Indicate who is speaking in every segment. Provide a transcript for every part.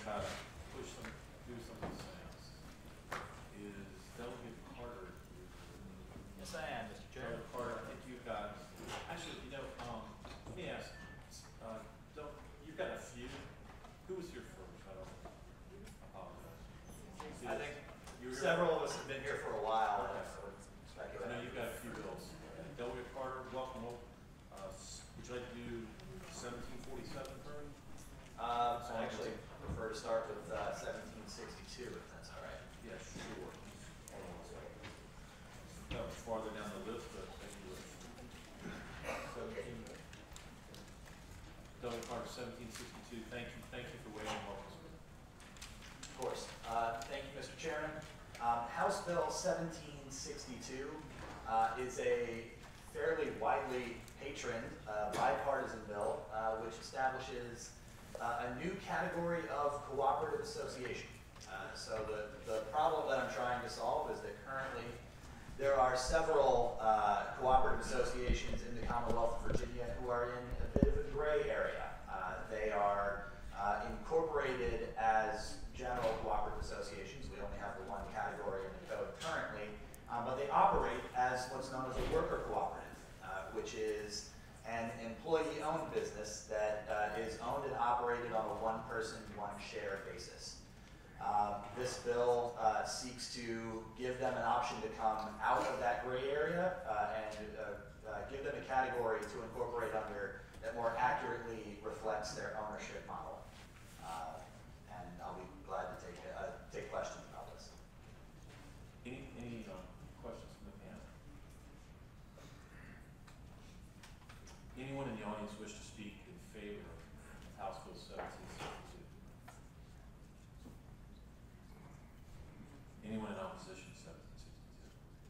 Speaker 1: try to push some, do something else. Is Delegate Carter?
Speaker 2: Yes, I am, Mr. Chairman.
Speaker 1: Delegate Carter, I think you've got, actually, you know, let me ask, you've got a few. Who was here first? I don't apologize.
Speaker 2: I think
Speaker 1: you were
Speaker 2: several of us have been here for a while.
Speaker 1: Okay.
Speaker 2: I would speculate.
Speaker 1: I know you've got a few bills. Delegate Carter, welcome. Would you like to do 1747 first?
Speaker 2: I actually prefer to start with 1762, if that's all right.
Speaker 1: Yes, sure. Hold on a second. That was farther down the list, but thank you. 17. Delegate Carter, 1762. Thank you for waiting. Welcome.
Speaker 2: Of course. Thank you, Mr. Chairman. House Bill 1762 is a fairly widely patroned bipartisan bill which establishes a new category of cooperative association. So the problem that I'm trying to solve is that currently there are several cooperative associations in the Commonwealth of Virginia who are in a bit of a gray area. They are incorporated as general cooperative associations. We only have the one category in the code currently, but they operate as what's known as a worker cooperative, which is an employee-owned business that is owned and operated on a one-person, one-share basis. This bill seeks to give them an option to come out of that gray area and give them a category to incorporate under that more accurately reflects their ownership model. And I'll be glad to take questions about this.
Speaker 1: Any questions from the panel? Anyone in the audience wish to speak in favor of House Bill 1762? Anyone in opposition to 1762?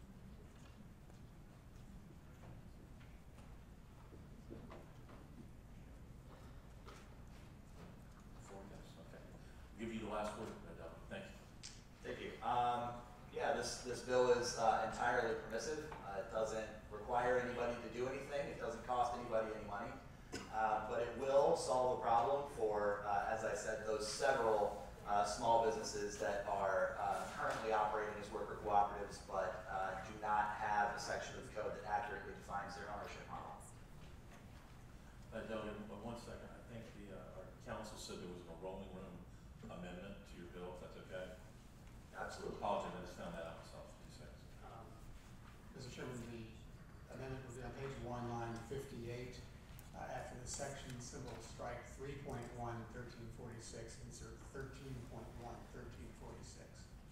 Speaker 1: Four yes, okay. I'll give you the last word, Doug. Thank you.
Speaker 2: Thank you. Yeah, this bill is entirely permissive. It doesn't require anybody to do anything. It doesn't cost anybody any money. But it will solve a problem for, as I said, those several small businesses that are currently operating as worker cooperatives but do not have a section of the code that accurately defines their ownership model.
Speaker 1: Doug, in 1 second, I think our council said there was a rolling room amendment to your bill, if that's okay.
Speaker 2: Absolutely.
Speaker 1: Apologize, I just found that out myself. 2 seconds.
Speaker 3: Mr. Chairman, the amendment will be on page 1, line 58. After the section symbol, strike 3.1 1346, insert 13.1 1346.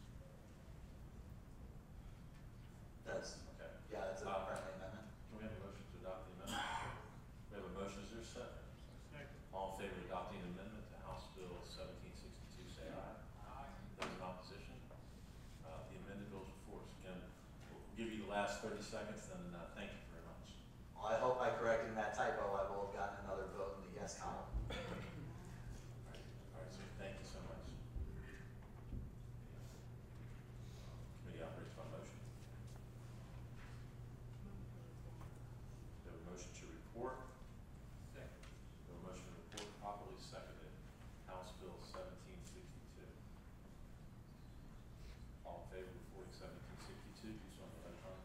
Speaker 2: That's
Speaker 1: Okay.
Speaker 2: yeah, that's a friendly amendment.
Speaker 1: Can we have a motion to adopt the amendment? We have a motion. Is there a second? Second. All in favor of adopting the amendment to House Bill 1762, say aye. Aye. Those in opposition? The amended bill is before us. Again, we'll give you the last 30 seconds, then thank you very much.
Speaker 2: Well, I hope by correcting that typo, I will have gotten another vote in the yes column.
Speaker 1: All right, so thank you so much. Committee operates by motion. We have a motion to report. Second. We have a motion to report properly seconded. House Bill 1762. All in favor of reporting 1762, do so on the electronic.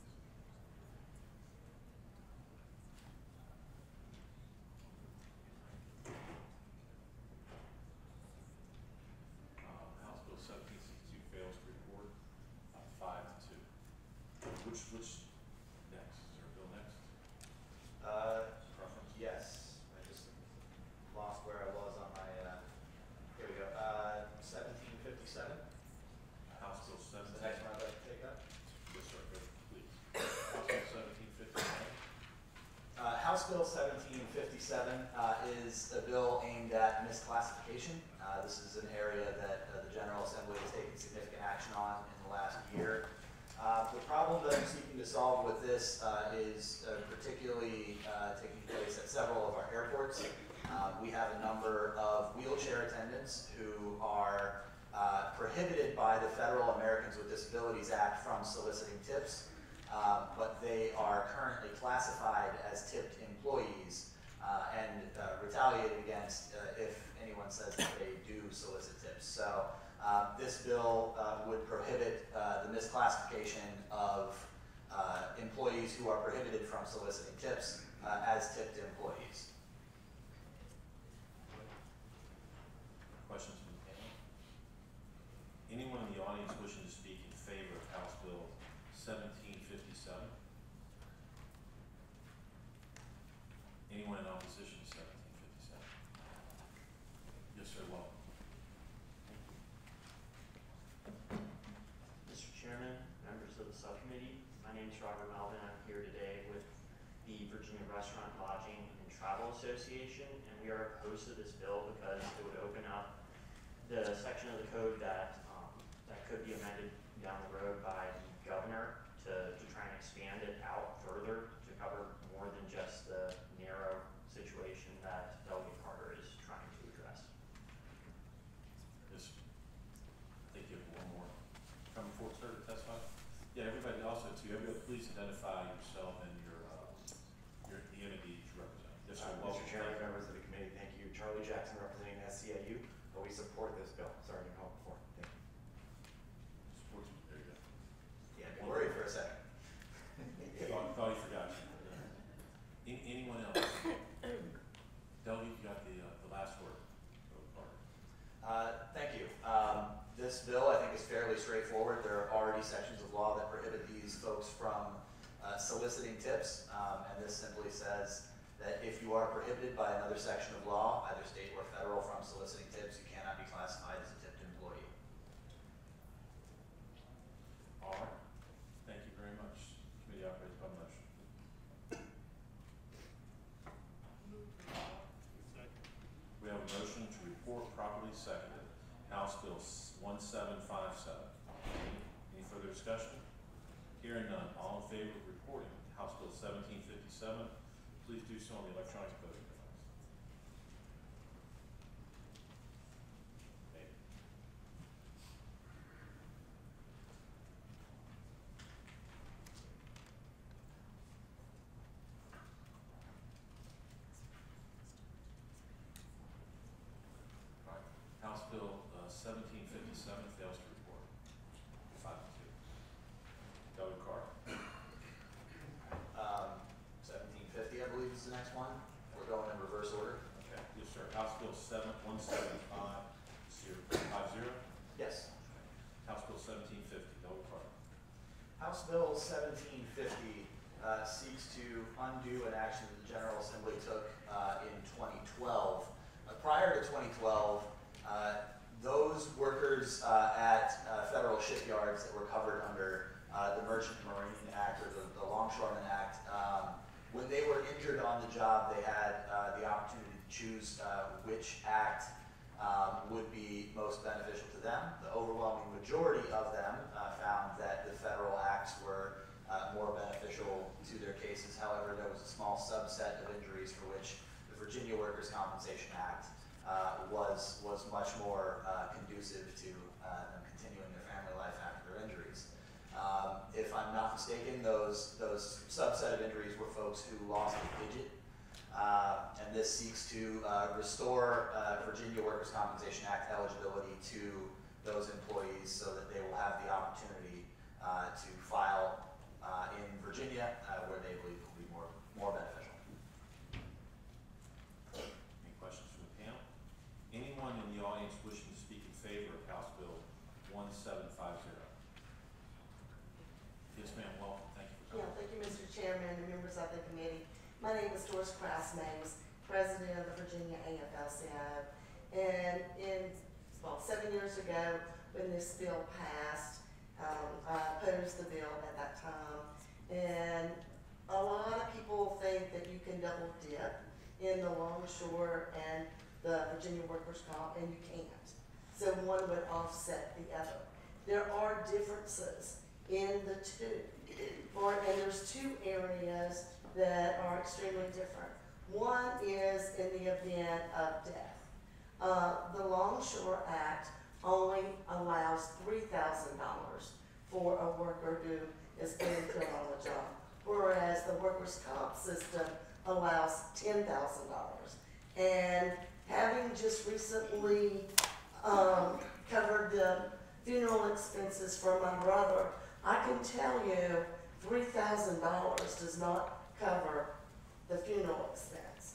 Speaker 1: House Bill 1762 fails to report 5-2. Which next? Is there a bill next? Preference?
Speaker 2: Yes, I just lost where I was on my, here we go, 1757.
Speaker 1: House Bill
Speaker 2: Is the
Speaker 1: 17.
Speaker 2: next one I'd like to take up?
Speaker 1: Yes, sir. Go, please. House Bill 1757.
Speaker 2: House Bill 1757 is a bill aimed at misclassification. This is an area that the General Assembly has taken significant action on in the last year. The problem that I'm seeking to solve with this is particularly taking place at several of our airports. We have a number of wheelchair attendants who are prohibited by the Federal Americans with Disabilities Act from soliciting tips, but they are currently classified as tipped employees and retaliated against if anyone says that they do solicit employees who are prohibited from soliciting tips as tipped employees.
Speaker 1: Questions from the panel? Anyone in the audience wishing to speak in favor of House Bill 1757? Anyone in opposition to 1757? Yes, sir, welcome.
Speaker 4: Mr. Chairman, members of the subcommittee, my name is Robert Melvin. I'm here today with the Virginia Restaurant, Lodging, and Travel Association, and we are opposed to this bill because it would open up the section of the code that could be amended down the road by the governor to try and expand it out further to cover more than just the narrow situation that Delegate Carter is trying to address.
Speaker 1: This, I think you have one more coming forward, sir, to testify. Yeah, everybody also too, everybody please identify yourself and the entity you represent. Yes, sir, welcome.
Speaker 5: Mr. Chairman, members of the committee, thank you. Charlie Jackson representing SCIU, but we support this bill. Sorry to call before. Thank you.
Speaker 1: Support you. There you go.
Speaker 2: Yeah, be worried for a second.
Speaker 1: Thought you forgot. Anyone else? Delegate, you got the last word.
Speaker 2: Thank you. This bill, I think, is fairly straightforward. There are already sections of law that prohibit these folks from soliciting tips, and this simply says that if you are prohibited by another section of law, either state or federal, from soliciting tips, you cannot be classified as a tipped employee.
Speaker 1: All right. Thank you very much. Committee operates by motion. We have a motion to report properly seconded. House Bill 1757. Any further discussion? Hearing none. All in favor of reporting House Bill 1757, please do so on the electronic voting device. Thank you. All right. House Bill 1757 fails to report. 5-2. Delegate Carter.
Speaker 2: 1750, I believe, is the next one. We're going in reverse order.
Speaker 1: Okay. Yes, sir. House Bill 1750.
Speaker 2: Yes.
Speaker 1: House Bill 1750. Delegate Carter.
Speaker 2: House Bill 1750 seeks to undo an action that the General Assembly took in 2012. Prior to 2012, those workers at federal shipyards that were covered under the Merchant Marine Act or the Longshoreman Act, when they were injured on the job, they had the opportunity to choose which act would be most beneficial to them. The overwhelming majority of them found that the federal acts were more beneficial to their cases. However, there was a small subset of injuries for which the Virginia Workers' Compensation Act was much more conducive to them continuing their family life after their injuries. If I'm not mistaken, those subset of injuries were folks who lost a digit, and this seeks to restore Virginia Workers' Compensation Act eligibility to those employees so that they will have the opportunity to file in Virginia where they believe it will be more beneficial.
Speaker 1: Any questions from the panel? Anyone in the audience wishing to speak in favor of House Bill 1750? Yes, ma'am. Welcome. Thank you for
Speaker 6: Yeah,
Speaker 1: coming.
Speaker 6: thank you, Mr. Chairman and members of the committee. My name is Doris Kraus-Mays, President of the Virginia AFL-CIO. And 7 years ago, when this bill passed, I opposed the bill at that time. And a lot of people think that you can double dip in the longshore and the Virginia Workers' Comp, and you can't. So one would offset the other. There are differences in the two. And there's two areas that are extremely different. One is in the event of death. The Longshore Act only allows $3,000 for a worker who is injured on the job, whereas the workers' comp system allows $10,000. And having just recently covered the funeral expenses for my brother, I can tell you $3,000 $2,000 does not cover the funeral expense.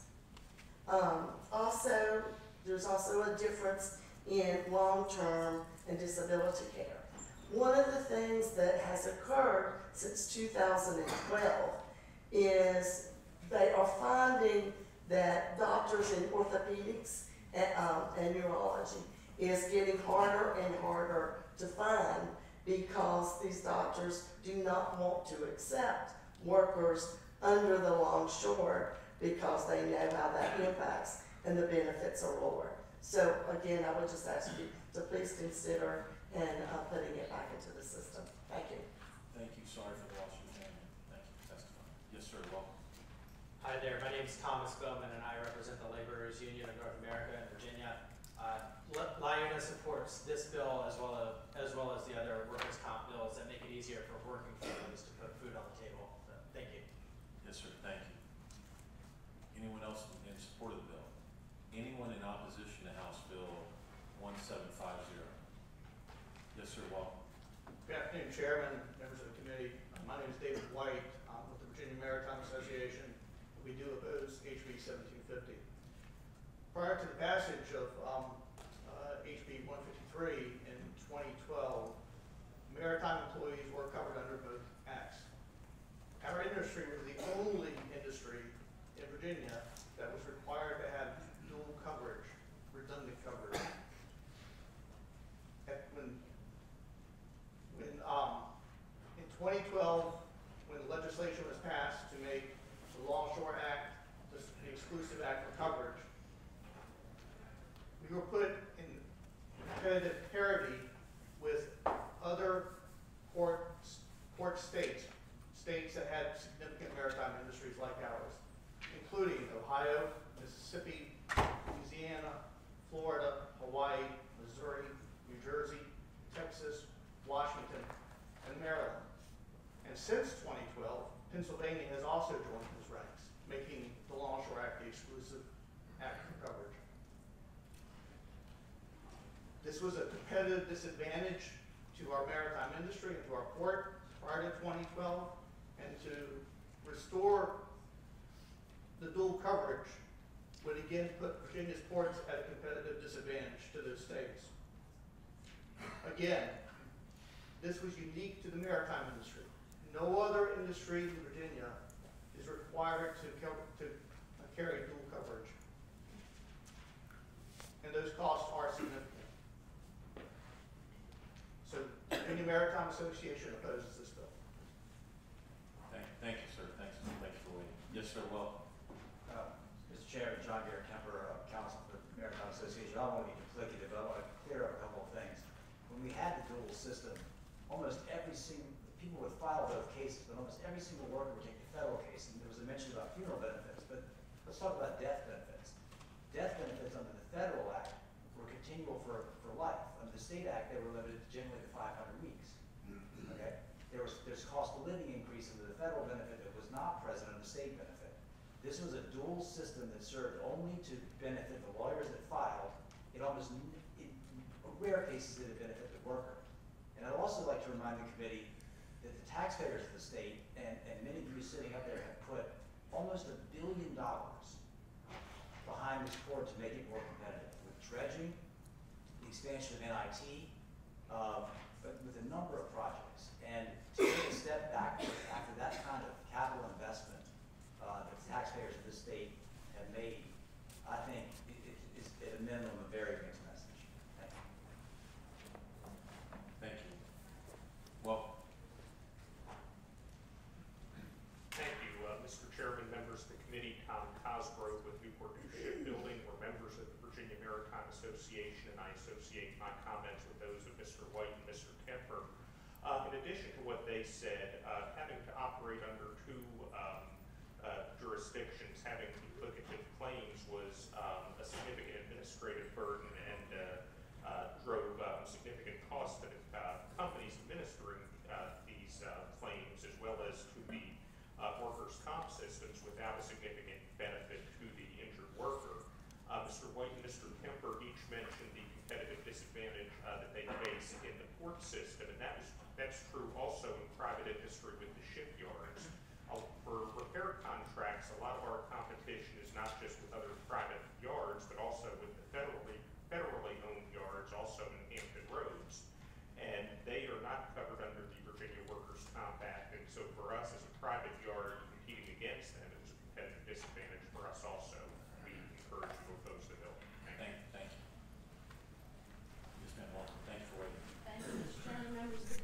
Speaker 6: Also, there's also a difference in long-term and disability care. One of the things that has occurred since 2012 is they are finding that doctors in orthopedics and neurology is getting harder and harder to find because these doctors do not want to accept workers under the long-short because they know how that impacts and the benefits are lower. So again, I would just ask you to please consider and putting it back into the system. Thank you.
Speaker 1: Thank you. Sorry for the loss of your family. Thank you for testifying. Yes, sir. Welcome.
Speaker 7: Hi there, my name is Thomas Bowman and I represent the Laborers Union of North America in Virginia. LIUNA supports this bill as well as the other workers' comp bills that make it easier for working families to put food on the table. So, thank you.
Speaker 1: Yes, sir. Thank you. Anyone else in support of the bill? Anyone in opposition to House Bill 1750? Yes, sir. Welcome.
Speaker 8: Good afternoon, Chairman, members of the committee. My name is David White. I'm with the Virginia Maritime Association. We do oppose HB 1750. Prior to the passage of HB 153 in 2012, maritime employees were covered under both acts. Our industry was the only industry in Virginia that was required to have dual coverage, redundant coverage. In 2012, when the legislation was passed to make the Longshore Act the exclusive act for coverage, we were put in competitive parity with other port states that had significant maritime industries like ours, including Ohio, Mississippi, Louisiana, Florida, Hawaii, Missouri, New Jersey, Texas, Washington, and Maryland. And since 2012, Pennsylvania has also joined those ranks, making the Longshore Act the exclusive act for coverage. This was a competitive disadvantage to our maritime industry and to our port prior to 2012, and to restore the dual coverage would again put Virginia's ports at a competitive disadvantage to those states. Again, this was unique to the maritime industry. No other industry in Virginia is required to carry dual coverage. And those costs are significant. So the Virginia Maritime Association opposes this bill.
Speaker 1: Thank you, sir. Thank you for waiting. Yes, sir. Welcome.
Speaker 9: Mr. Chairman, John Garrett Kemper, Counsel for the Maritime Association. I don't want to be duplicative, but I want to clear up a couple of things. When we had the dual system, almost every single, people would file both cases, but almost every single worker would take the federal case. And there was a mention about funeral benefits, but let's talk about death benefits. Death benefits under the federal act were continual for life. Under the state act, they were limited generally to 500 weeks. Okay? There's cost of living increase under the federal benefit that was not present under the state benefit. This was a dual system that served only to benefit the lawyers that filed. In rare cases, did it benefit the worker. And I'd also like to remind the committee that the taxpayers of the state, and many of you sitting up there, have put almost $1 billion behind this port to make it more competitive, with dredging, the expansion of NIT, but with a number of projects. And to take a step back after that kind of capital investment that the taxpayers of this state have made, I think it is at a minimum a very mixed message. Thank you.
Speaker 1: Thank you. Welcome.
Speaker 10: Thank you, Mr. Chairman, members of the committee. Tom Cosgrove with Newport News Shipbuilding. We're members of the Virginia Maritime Association, and I associate my comments with those of Mr. White and Mr. Kemper. In addition to what they said, having to operate under two jurisdictions, having duplicative claims was a significant administrative burden and drove significant costs to the companies administering these claims, as well as to the workers' comp systems, without a significant benefit to the injured worker. Mr. White and Mr. Kemper each mentioned the competitive disadvantage that they face in the port system, and that's true also in private industry with the shipyards.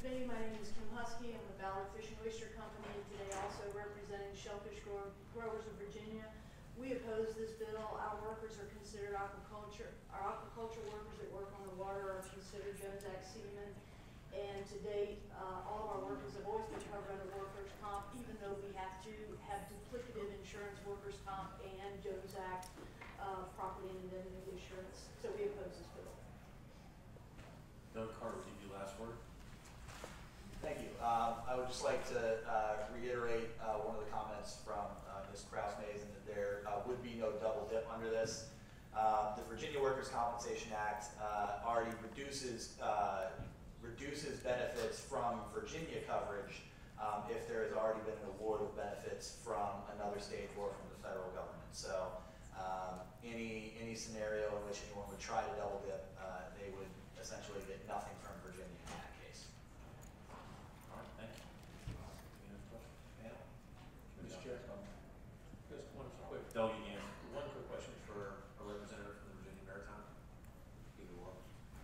Speaker 11: Committee. My name is Kim Husky. I'm with Ballard Fish and Oyster Company, and today also representing shellfish growers of Virginia. We oppose this bill. Our workers are considered aquaculture. Our aquaculture workers that work on the water are considered Jones Act seamen. And to date, all of our workers have always been covered under workers' comp, even though we have to have duplicative insurance, workers' comp, and Jones Act property and indemnity insurance. So we oppose this bill.
Speaker 1: Doug Carter, will give you last word.
Speaker 2: Thank you. I would just like to reiterate one of the comments from Ms. Kraus-Mays, and that there would be no double dip under this. The Virginia Workers' Compensation Act already reduces benefits from Virginia coverage if there has already been an award of benefits from another state or from the federal government. So any scenario in which anyone would try to double dip, they would essentially get nothing from Virginia in that case.
Speaker 1: All right, thank you. Any other questions? Panel?
Speaker 12: Mr. Chair, just one quick,
Speaker 1: Doug, you can.
Speaker 12: one quick question for a representative from the Virginia Maritime. Either one.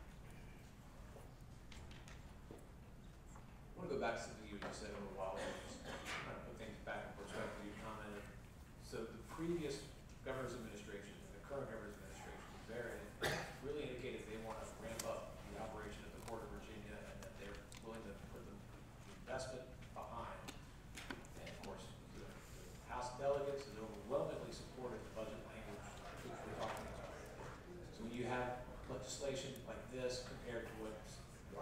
Speaker 12: I want to go back to something you just said a little while ago, just kind of put things back in perspective. You commented, so the previous governor's administration and the current governor's administration really indicated they want to ramp up the operation at the Port of Virginia, and that they're willing to put the investment behind. And of course, the House delegates has overwhelmingly supported the budget language which we're talking about. So when you have legislation like this compared to what's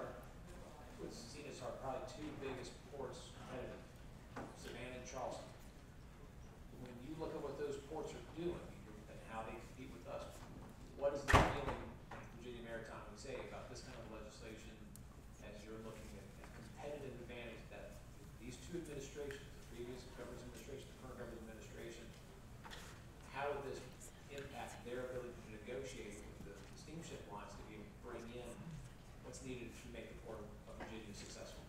Speaker 12: seen as our probably two biggest ports competitive, Savannah and Charleston. When you look at what those ports are doing and how they compete with us, what is the feeling in Virginia Maritime would say about this kind of legislation as you're looking at competitive advantage that these two administrations, the previous governor's administration, the current governor's administration, how would this impact their ability to negotiate with the steamship lines to be able to bring in what's needed to make the Port of Virginia successful?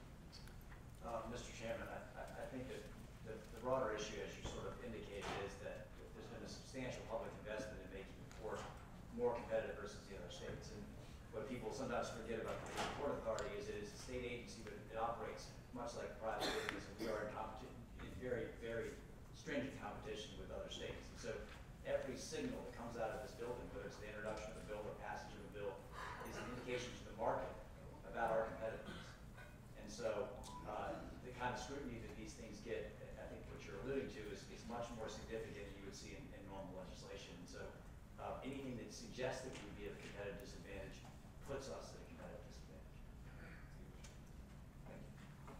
Speaker 9: Mr. Chairman, I think that the broader issue, as you sort of indicated, is that there's been a substantial public investment in making the port more competitive versus the other states. And what people sometimes forget about the Port Authority is it is a state agency, but it operates much like private business, and we are in very, very stringent competition with other states. And so every signal that comes out of this building, whether it's the introduction of the bill or passage of the bill, is an indication to the market about our competitiveness. And so the kind of scrutiny that these things get, I think what you're alluding to is much more significant than you would see in normal legislation. And so anything that suggests that we would be at a competitive disadvantage puts us at a competitive disadvantage. Thank you.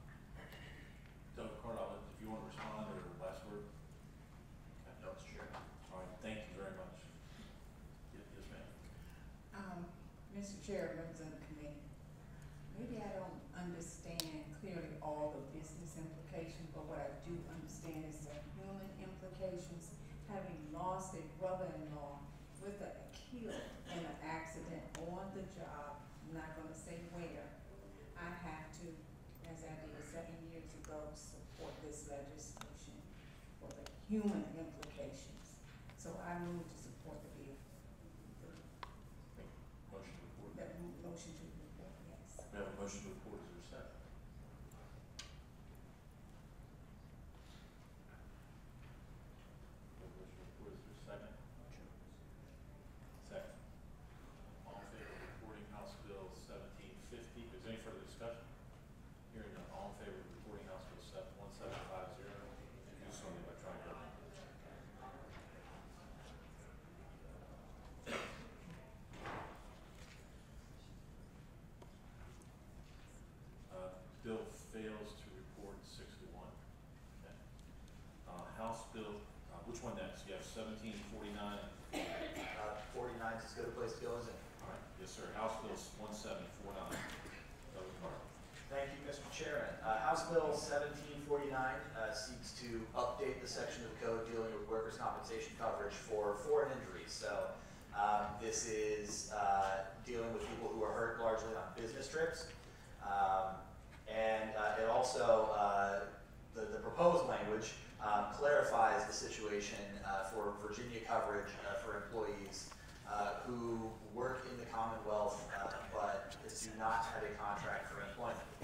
Speaker 1: Doug Carter, if you want to respond or last word. Okay.
Speaker 2: No, Mr. Chair.
Speaker 1: All right, thank you very much. Yes, ma'am.
Speaker 13: Mr. Chair, members of the committee, maybe I don't understand clearly all the business implications, but what I do understand is the human implications. Having lost a brother-in-law with a killed in an accident on the job, I'm not going to say where, I have to, as I did 7 years ago, support this legislation for the human implications. So I move to support the bill.
Speaker 1: Motion to report.
Speaker 13: That motion to report, yes.
Speaker 1: We have a motion to report. Is there a second? We have a motion to report. Is there a second? Second. All in favor of reporting House Bill 1750. Is there any further discussion? Hearing none. All in favor of reporting House Bill 1750. Do so by trying to. Bill fails to report 6 to 1. Okay. House Bill, which one next? You have 1749.
Speaker 2: 49 is as good a place to go as any.
Speaker 1: All right. Yes, sir. House Bill 1749. Doug Carter.
Speaker 2: Thank you, Mr. Chairman. House Bill 1749 seeks to update the section of the code dealing with workers' compensation coverage for foreign injuries. So this is dealing with people who are hurt largely on business trips. And it also, the proposed language clarifies the situation for Virginia coverage for employees who work in the Commonwealth but do not have a contract for employment.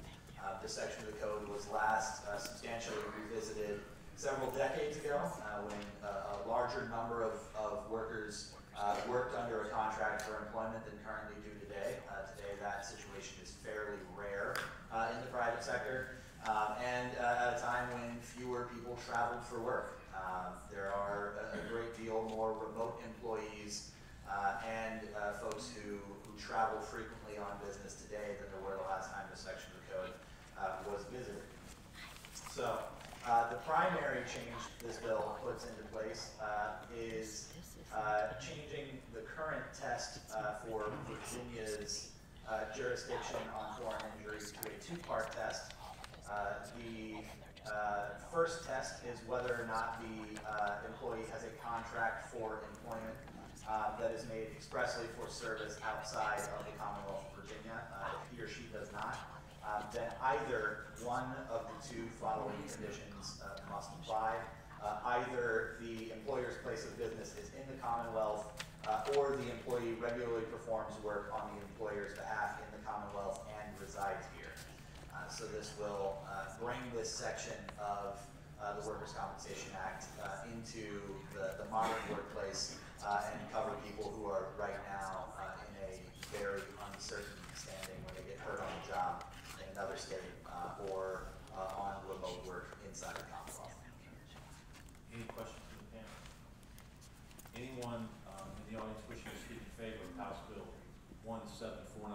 Speaker 2: This section of the code was last substantially revisited several decades ago when a larger number of workers worked under a contract for employment than currently do today. Today that situation is fairly rare in the private sector, and at a time when fewer people traveled for work. There are a great deal more remote employees and folks who travel frequently on business today than there were the last time this section of the code was visited. So the primary change this bill puts into place is changing the current test for Virginia's jurisdiction on foreign injuries to a two-part test. The first test is whether or not the employee has a contract for employment that is made expressly for service outside of the Commonwealth of Virginia. If he or she does not, then either one of the two following conditions must apply. Either the employer's place of business is in the Commonwealth, or the employee regularly performs work on the employer's behalf in the Commonwealth and resides here. So this will bring this section of the Workers' Compensation Act into the modern workplace and cover people who are right now in a very uncertain standing when they get hurt on the job in another state or on remote work inside the Commonwealth.
Speaker 1: Any questions from the panel? Anyone in the audience wishing to speak in favor of House Bill 1749?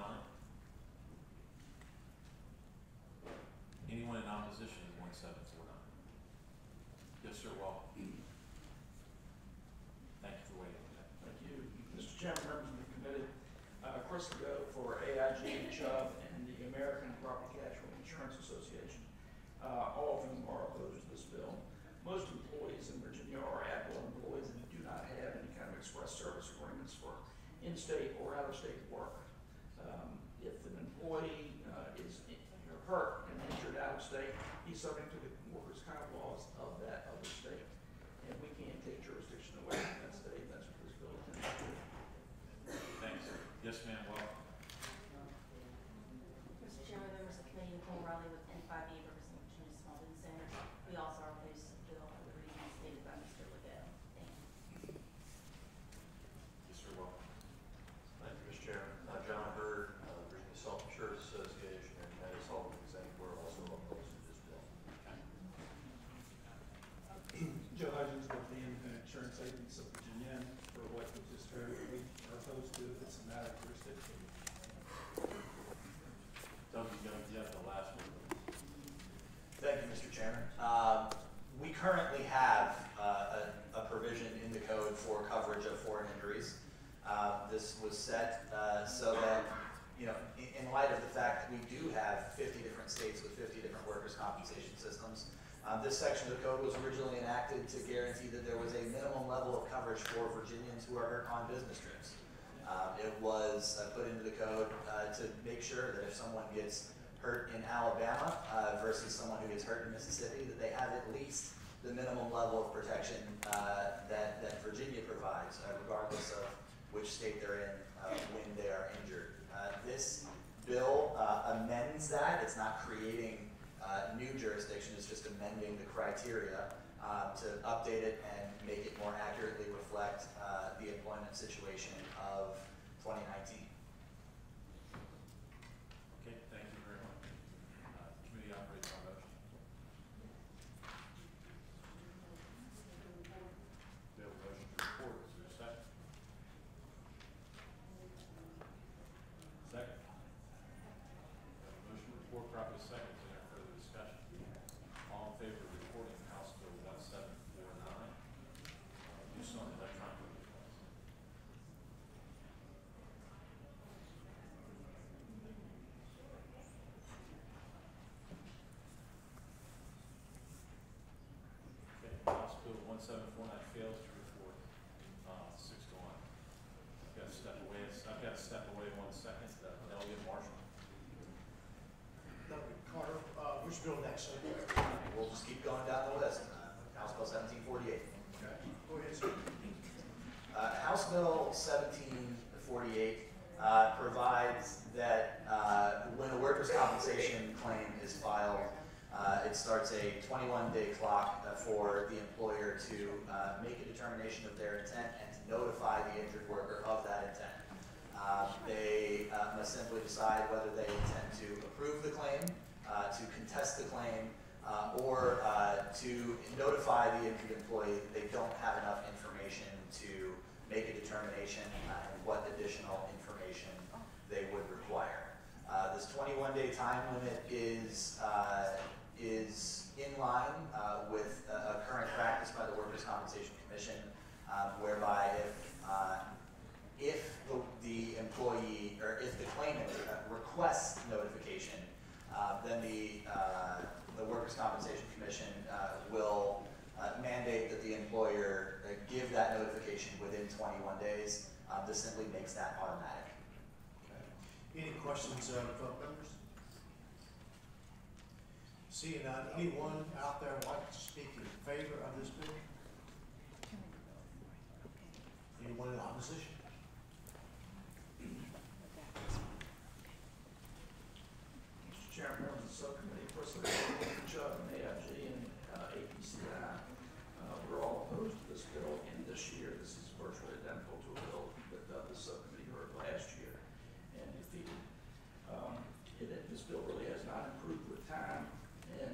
Speaker 1: Anyone in opposition to 1749? Yes, sir, welcome. Thank you for waiting today.
Speaker 14: Thank you, Mr. Chairman, members of the committee. Chris Legault for AIG, Chubb, and the American Property Casualty Insurance Association. All of whom are opposed to this bill. Most employees in Virginia are at-will employees and do not have any kind of express service agreements for in-state or out-of-state work. If an employee is hurt and injured out of state, he's subject to the workers' comp laws of that other state. And we can't take jurisdiction away from that state. That's what this bill intends to do.
Speaker 1: Thanks. Yes, ma'am, welcome.
Speaker 15: Mr. Chairman, members of the committee, Nicole Riley with N5E representing Virginia Small Business Owners. We also are opposed to the bill for the reasons stated by Mr. Legault. Thank you.
Speaker 1: Yes, sir, welcome.
Speaker 16: Thank you, Mr. Chairman. John Hurd, Virginia Self-Insurance Association, and Mattis Hall, we're also opposed to this bill.
Speaker 17: Joe Hudgens with the Independent Insurance Agents of Virginia. For what you just heard, we are opposed to it. It's a matter of jurisdiction.
Speaker 1: Doug, you have the last one.
Speaker 2: Thank you, Mr. Chairman. We currently have a provision in the code for coverage of foreign injuries. This was set so that, in light of the fact that we do have 50 different states with 50 different workers' compensation systems, this section of the code was originally enacted to guarantee that there was a minimum level of coverage for Virginians who are hurt on business trips. It was put into the code to make sure that if someone gets hurt in Alabama versus someone who gets hurt in Mississippi, that they have at least the minimum level of protection that Virginia provides, regardless of which state they're in when they are injured. This bill amends that. It's not creating new jurisdiction, it's just amending the criteria to update it and make it more accurately reflect the employment situation of 2019.
Speaker 1: Okay, thank you very much. Committee operates on motion. We have a motion to report. Is there a second? Second. We have a motion to report, properly second. Is there further discussion? All in favor of reporting House Bill 1749? Do so electronically. Okay, House Bill 1749 fails to report 6 to 1. I've got to step away 1 second. Elliot Marshall.
Speaker 8: Carter, which bill next, sir?
Speaker 2: We'll just keep going down the list. House Bill 1748.
Speaker 8: Okay. Go ahead, sir.
Speaker 2: House Bill 1748 provides that when a workers' compensation claim is filed 21-day clock for the employer to make a determination of their intent and to notify the injured worker of that intent. They must simply decide whether they intend to approve the claim, to contest the claim, or to notify the injured employee that they don't have enough information to make a determination and what additional information they would require. This 21-day time limit is in line with a current practice by the Workers' Compensation Commission, whereby if the employee or if the claimant requests notification, then the Workers' Compensation Commission will mandate that the employer give that notification within 21 days. This simply makes that automatic.
Speaker 18: Okay. Any questions of members? Seeing none, anyone out there like to speak in favor of this bill? Anyone in opposition?
Speaker 14: Mr. Chairman, members of the subcommittee, first of all, Chuck and AIG and APCI, we're all opposed to this bill again this year. This is virtually identical to a bill that the subcommittee heard last year and defeated. This bill really has not improved with time, and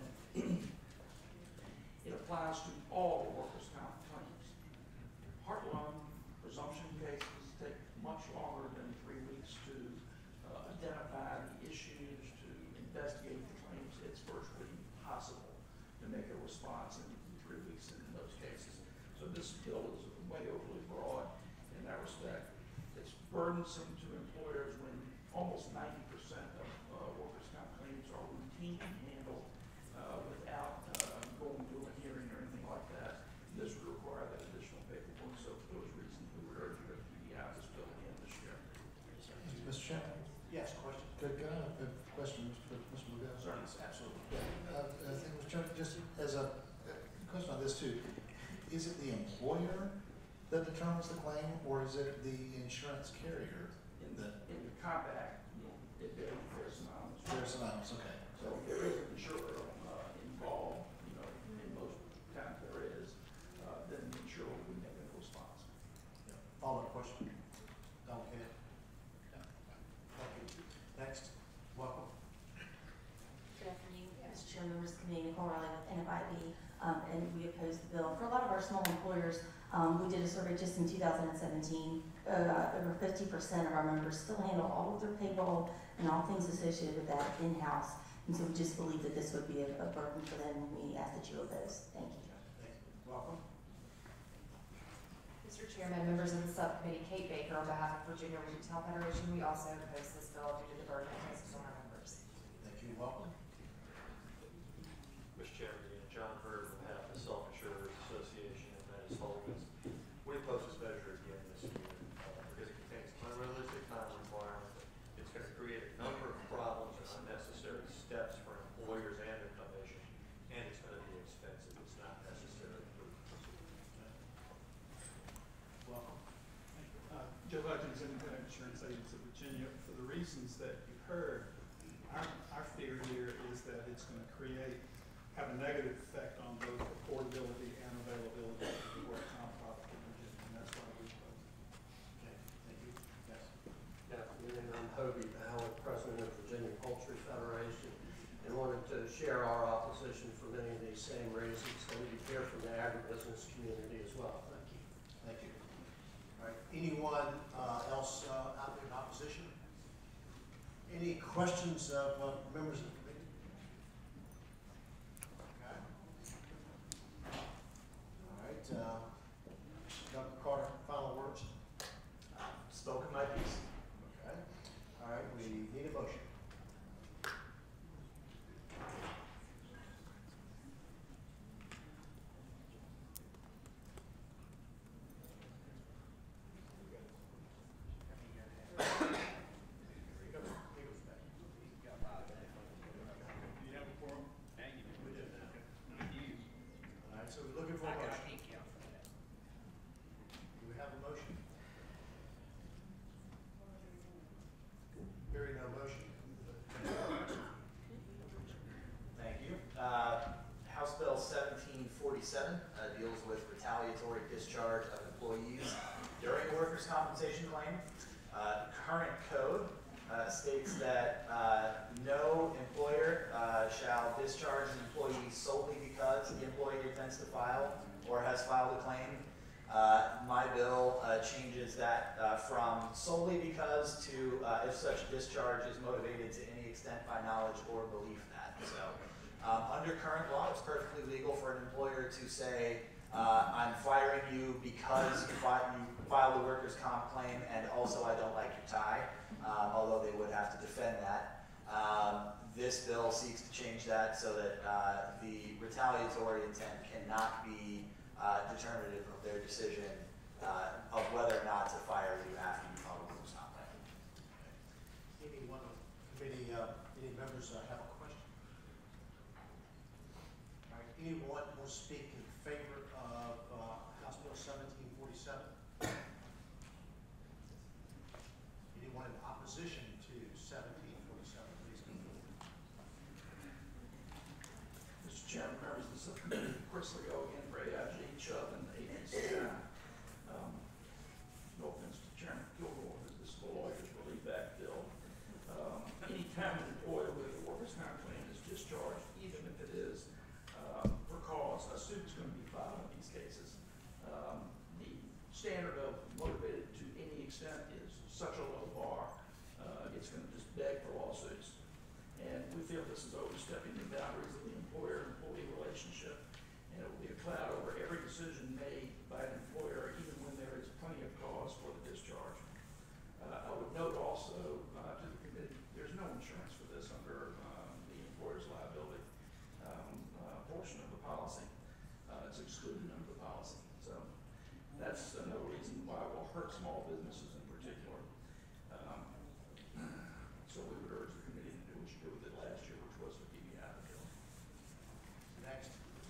Speaker 14: it applies to all the workers' comp claims. Heart lung presumption cases take much longer than 3 weeks to identify the issues, to investigate the claims. It's virtually impossible to make a response in 3 weeks in those cases. So this bill is way overly broad in that respect. It's burdensome to employers when almost 90% of workers' comp claims are routinely handled without going through a hearing or anything like that. This would require that additional paperwork. So for those reasons, we would urge you to be out this bill again this year.
Speaker 18: Mr. Chairman? Yes, question. Can I have a question, Mr. McGill?
Speaker 14: Certainly.
Speaker 18: Absolutely. I think, Mr. Chairman, just as a question on this too, is it the employer that determines the claim, or is it the insurance carrier?
Speaker 14: In the compact, they're synonymous.
Speaker 18: They're synonymous, okay.
Speaker 14: So there is an insurer involved, in most times there is, then the insurer would make a response.
Speaker 18: Follow-up question? Okay. Thank you. Next, welcome.
Speaker 15: Good afternoon, Mr. Chair, members of the committee, Nicole Riley with NFIB, and we oppose the bill. For a lot of our small employers, we did a survey just in 2017. Over 50% of our members still handle all of their payroll and all things associated with that in-house. And so we just believe that this would be a burden for them, and we ask that you oppose. Thank you.
Speaker 18: Welcome.
Speaker 19: Mr. Chairman, members of the subcommittee, Kate Baker on behalf of Virginia Retail Federation, we also oppose this bill due to the burden it places on our members.
Speaker 18: Thank you. Welcome.
Speaker 16: Mr. Chairman, John Hurd on behalf of the Self-Insurers Association and Menace Holdings. We oppose this measure again this year because it contains unrealistic time requirements. It's going to create a number of problems and unnecessary steps for employers and their commission, and it's going to be expensive. It's not necessary.
Speaker 18: Welcome.
Speaker 17: Joe Hutchins, Independent Insurance Agents of Virginia. For the reasons that you heard, our fear here is that it's going to have a negative effect on both affordability and availability of the work comp product in Virginia, and that's why we oppose it.
Speaker 18: Okay, thank you. Yes.
Speaker 20: Good afternoon, I'm Hobie Ballard, President of Virginia Poultry Federation, and wanted to share our opposition for many of these same reasons, and we hear from the agribusiness community as well. Thank you.
Speaker 18: Thank you. All right, anyone else out there in opposition? Any questions of members of the committee? Okay. All right, Dr. Carter, final words?
Speaker 2: Spoken my piece.
Speaker 18: Okay. All right, we need a motion. So we're looking for a motion. Do we have a motion? Hearing no motion.
Speaker 2: Thank you. House Bill 17 deals with retaliatory discharge of employees during a workers' compensation claim. Current code states that no employer shall discharge an employee solely because the employee intends to file or has filed a claim. My bill changes that from solely because to if such discharge is motivated to any extent by knowledge or belief that. So under current law, it's perfectly legal for an employer to say, I'm firing you because you filed a workers' comp claim and also I don't like your tie, although they would have to defend that. This bill seeks to change that so that the retaliatory intent cannot be determinative of their decision of whether or not to fire you after you file a workers' comp claim.
Speaker 20: Any one of committee, any members have a question? All right, anyone will speak in favor of House Bill 1747? Anyone in opposition to 1747, please come forward.
Speaker 14: Mr. Chairman, members of the subcommittee, Chris Leo again for AIG, Chubb, and APCI. No offense to Chairman Kilgore, this is the lawyer's relief act bill. Anytime an employee with a workers' comp claim is discharged, even if it is for cause, a suit's going to be filed in these cases. The standard of motivated to any extent is such a low bar, it's going to just beg for lawsuits. And we feel this is overstepping the boundaries of the employer-employee relationship, and it will be a cloud over every decision made by an employer, even when there is plenty of cause for the discharge. I would note also to the committee, there's no insurance for this under the employer's liability portion of the policy. It's excluded under the policy. So that's another reason why it will hurt small businesses in particular. So we would urge the committee to do what you did with it last year, which was to keep you out of the bill.
Speaker 20: Next.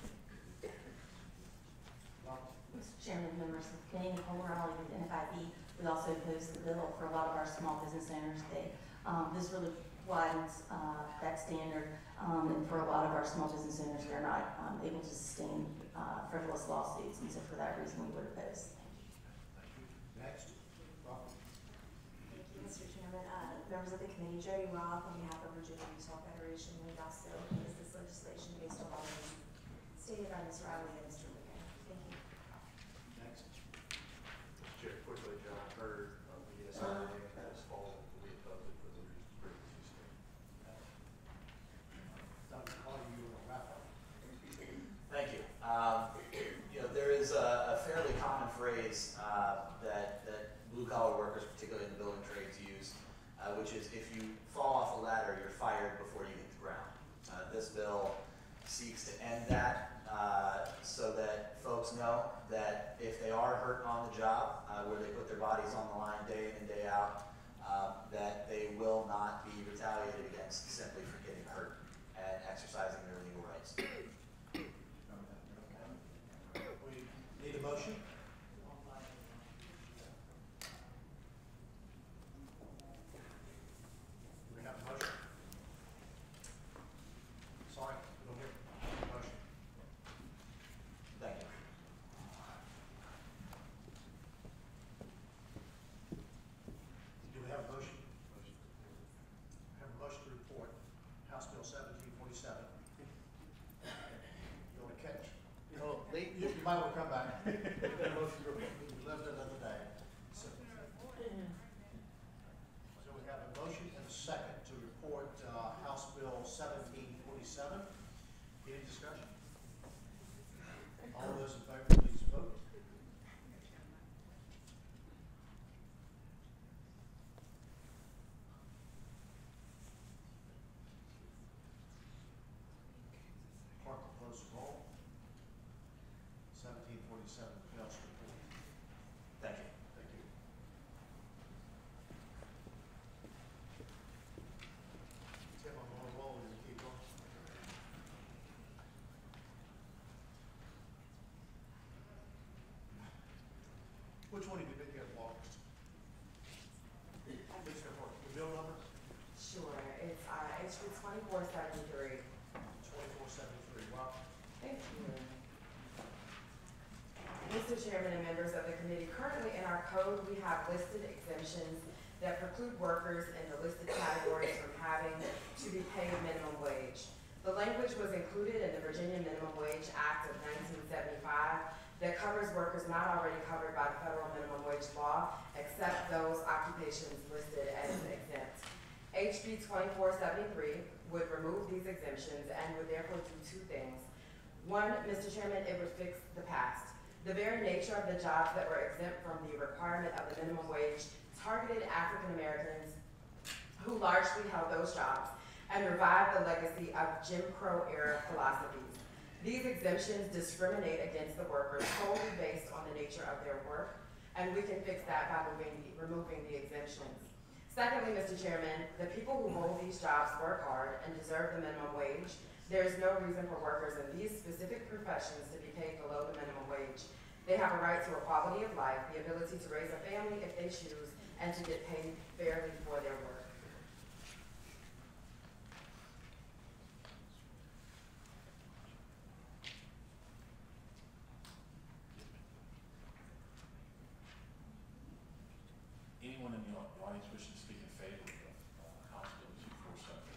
Speaker 15: Mr. Chairman, members of the committee, Nicole Raleigh with NFIB, we also oppose the bill for a lot of our small business owners. This really widens that standard, and for a lot of our small business owners, they're not able to sustain frivolous lawsuits, and so for that reason, we would oppose.
Speaker 20: Next. Rob.
Speaker 19: Thank you, Mr. Chairman. Members of the committee, Jody Roth on behalf of Virginia Retail Federation, we also oppose this legislation based on all the reasons stated by Ms. Riley and Mr. Leo. Thank you.
Speaker 20: Next.
Speaker 16: Mr. Chair, quickly, John, I heard the SRA has fallen, we oppose it for the reasons previously stated.
Speaker 20: Dr. Carter, you will wrap up.
Speaker 2: Thank you. There is a fairly common phrase that blue-collar workers, particularly in the building trades, use, which is if you fall off a ladder, you're fired before you hit the ground. This bill seeks to end that so that folks know that if they are hurt on the job, where they put their bodies on the line day in and day out, that they will not be retaliated against simply for getting hurt and exercising their legal rights.
Speaker 20: We need a motion. We have a motion. Sorry, we don't hear a motion.
Speaker 2: Thank you.
Speaker 20: Do we have a motion? We have a motion to report House Bill 1747. You want to catch? You might want to come back. Motion to report. We left it another day. So we have a motion and a second to report House Bill 1747. Any discussion? All those in favor, please vote. Clerk will close the roll. 1747 fails to report.
Speaker 2: Thank you.
Speaker 20: Thank you. Tim, I'm on a roll. You keep going. Which one have you been here longest? Please report. The bill number?
Speaker 19: Sure. It's HB 2473.
Speaker 20: 2473. Rob?
Speaker 19: Thank you.
Speaker 21: Mr. Chairman and members of the committee, currently in our code, we have listed exemptions that preclude workers in the listed categories from having to be paid minimum wage. The language was included in the Virginia Minimum Wage Act of 1975 that covers workers not already covered by the federal minimum wage law, except those occupations listed as exempt. HB 2473 would remove these exemptions and would therefore do two things. One, Mr. Chairman, it would fix the past. The very nature of the jobs that were exempt from the requirement of the minimum wage targeted African Americans who largely held those jobs and revived the legacy of Jim Crow era philosophies. These exemptions discriminate against the workers solely based on the nature of their work, and we can fix that by removing the exemptions. Secondly, Mr. Chairman, the people who hold these jobs work hard and deserve the minimum wage. There is no reason for workers in these specific professions to be paid below the minimum wage. They have a right to a quality of life, the ability to raise a family if they choose, and to get paid fairly for their work.
Speaker 1: Anyone in the audience wishing to speak in favor of House Bill 2473?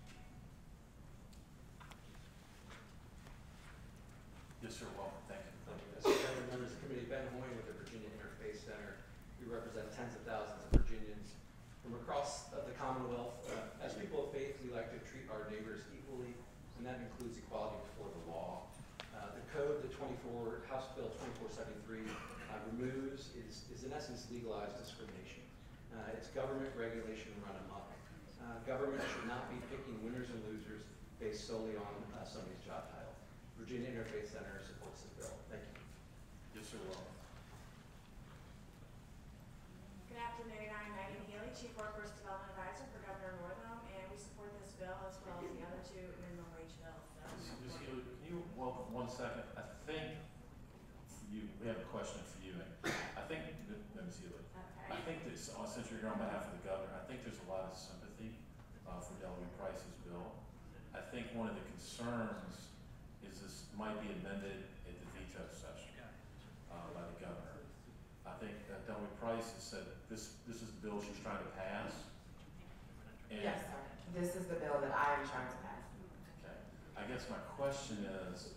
Speaker 1: Yes, sir. Welcome. Thank you.
Speaker 22: Thank you, Mr. Chairman, members of the committee. Ben Hoyne with the Virginia Interfaith Center. We represent tens of thousands of Virginians from across the Commonwealth. As people of faith, we like to treat our neighbors equally, and that includes equality before the law. The code, House Bill 2473, removes is in essence legalized discrimination. It's government regulation run amok. Government should not be picking winners and losers based solely on somebody's job title. Virginia Interfaith Center supports this bill. Thank you.
Speaker 1: Yes, sir. Welcome.
Speaker 19: Good afternoon. I'm Megan Healy, Chief Workforce Development Advisor for Governor Northam, and we support this bill as well as the other two minimum wage bills.
Speaker 1: Ms. Healy, can you welcome 1 second? I think we have a question for you. I think, Ms. Healy, I think that since you're here on behalf of the governor, I think there's a lot of sympathy for Delegate Price's bill. I think one of the concerns is this might be amended at the veto session by the governor. I think Delegate Price has said this is the bill she's trying to pass. And
Speaker 21: Yes, sir. This is the bill that I am trying to pass.
Speaker 1: okay. I guess my question is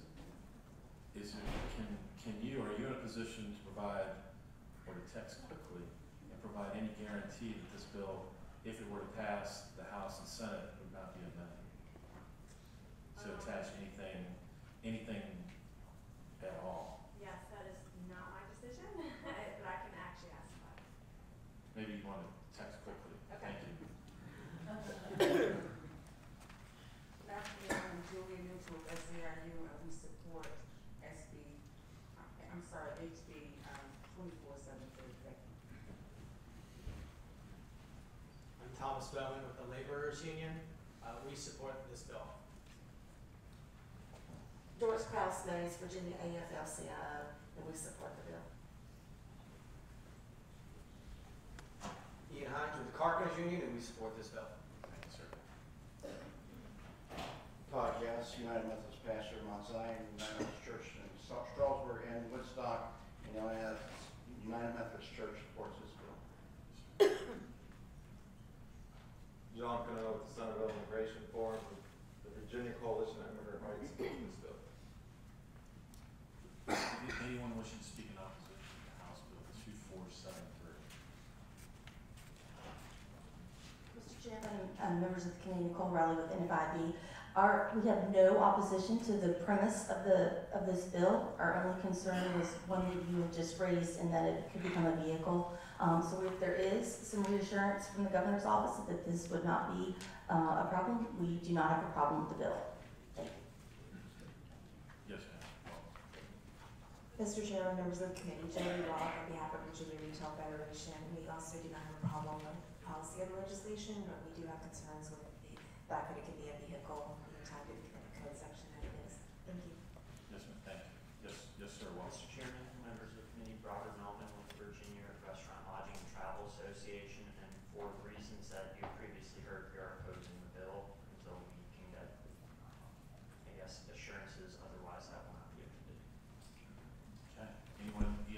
Speaker 1: can you, are you in a position to provide, or to text quickly, and provide any guarantee that this bill, if it were to pass the House and Senate, would not be amended? So attach anything at all?
Speaker 19: Yes, that is not my decision, but I can actually ask about it.
Speaker 1: Maybe you want to text quickly.
Speaker 19: Okay.
Speaker 1: Thank you.
Speaker 13: Good afternoon, I'm Julie Mitchell with SEIU, and we support HB 2473.
Speaker 7: I'm Thomas Bowman with the Laborers Union. We support this bill.
Speaker 6: Doris Kraus Mays, Virginia AFL-CIO, and we support the bill.
Speaker 23: Ian Hines with the Carpenters Union, and we support this bill.
Speaker 1: Thank you, sir.
Speaker 24: Todd Gass, United Methodist pastor of Mount Zion, United Methodist Church in Strasburg and Woodstock, and United Methodist Church supports this bill.
Speaker 25: John Cano with the Centerville Immigration Forum, the Virginia Coalition of Immigrant Rights supports this bill.
Speaker 1: Anyone wishing to speak in opposition to House Bill 2473?
Speaker 15: Mr. Chairman, members of the committee, Nicole Riley with NFIB. We have no opposition to the premise of this bill. Our only concern was one that you have just raised, in that it could become a vehicle. So if there is some reassurance from the governor's office that this would not be a problem, we do not have a problem with the bill. Thank you.
Speaker 1: Yes, ma'am.
Speaker 19: Mr. Chairman, members of the committee, Jody Roth on behalf of Virginia Retail Federation. We also do not have a problem with the policy of the legislation, but we do have concerns with the fact that it can be a vehicle in the type of code section that it is. Thank you.
Speaker 1: Yes, ma'am. Thank you. Yes, sir. Well,
Speaker 4: Mr. Chairman, members of the committee, Robert Melvin with the Virginia Restaurant Lodging and Travel Association, and for the reasons that you previously heard, we are opposing the bill until we can get, assurances otherwise that will not be amended.
Speaker 1: okay. Anyone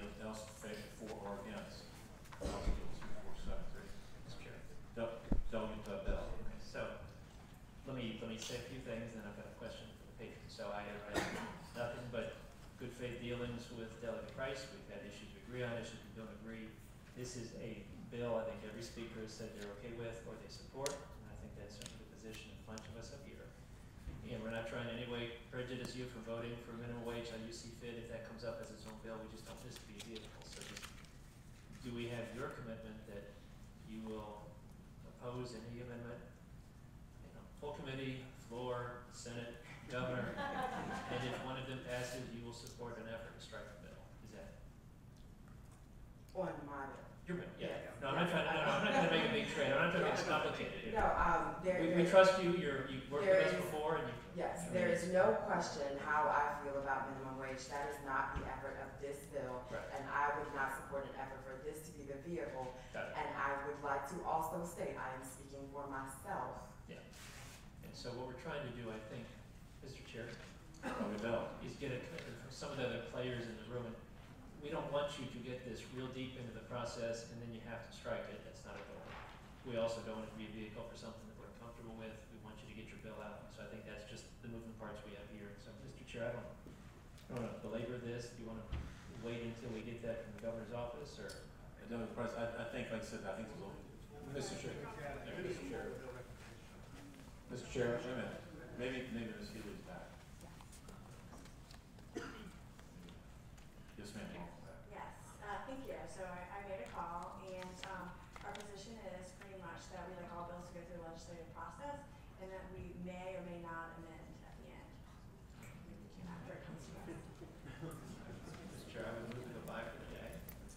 Speaker 7: price, we've had issues we agree on, issues we don't agree. This is a bill I think every speaker has said they're okay with or they support, and I think that's certainly the position of a bunch of us up here. And we're not trying in any way prejudice you for voting for minimum wage how you see fit. If that comes up as its own bill, we just don't want this to be a vehicle. So just, do we have your commitment that you will oppose any amendment? You know, full committee, floor, Senate, governor, and if one of them passes, you will support an effort to strike the bill. Is that?
Speaker 21: On my bill.
Speaker 7: Your bill, yeah.
Speaker 21: Yes.
Speaker 7: No, I'm not trying to, I'm not gonna make a big trade. I'm not trying to make this complicated here.
Speaker 21: No,
Speaker 7: We trust you, you've worked with us before and you.
Speaker 21: Yes, there is no question how I feel about minimum wage. That is not the effort of this bill.
Speaker 7: Right.
Speaker 21: And I would not support an effort for this to be the vehicle.
Speaker 7: Got it.
Speaker 21: And I would like to also state, I am speaking for myself.
Speaker 7: Yeah. And so what we're trying to do, I think, Mr. Chair, is get a commitment from some of the other players in the room. And we don't want you to get this real deep into the process and then you have to strike it. That's not a goal. We also don't want it to be a vehicle for something that we're comfortable with. We want you to get your bill out. So I think that's just the moving parts we have here. So, Mr. Chair, I don't want to belabor this. Do you want to wait until we get that from the governor's office, or?
Speaker 1: No, I think, like I said, I think there's a little, Mr. Chair. Mr. Chair. Mr. Chair, wait a minute. Maybe Ms. Healy's back. Yes, ma'am.
Speaker 3: Yes, thank you. So I made a call, and our position is pretty much that we like all bills to go through the legislative process, and that we may or may not amend at the end. After it comes to us.
Speaker 7: Mr. Chair, I would move to go by for the day.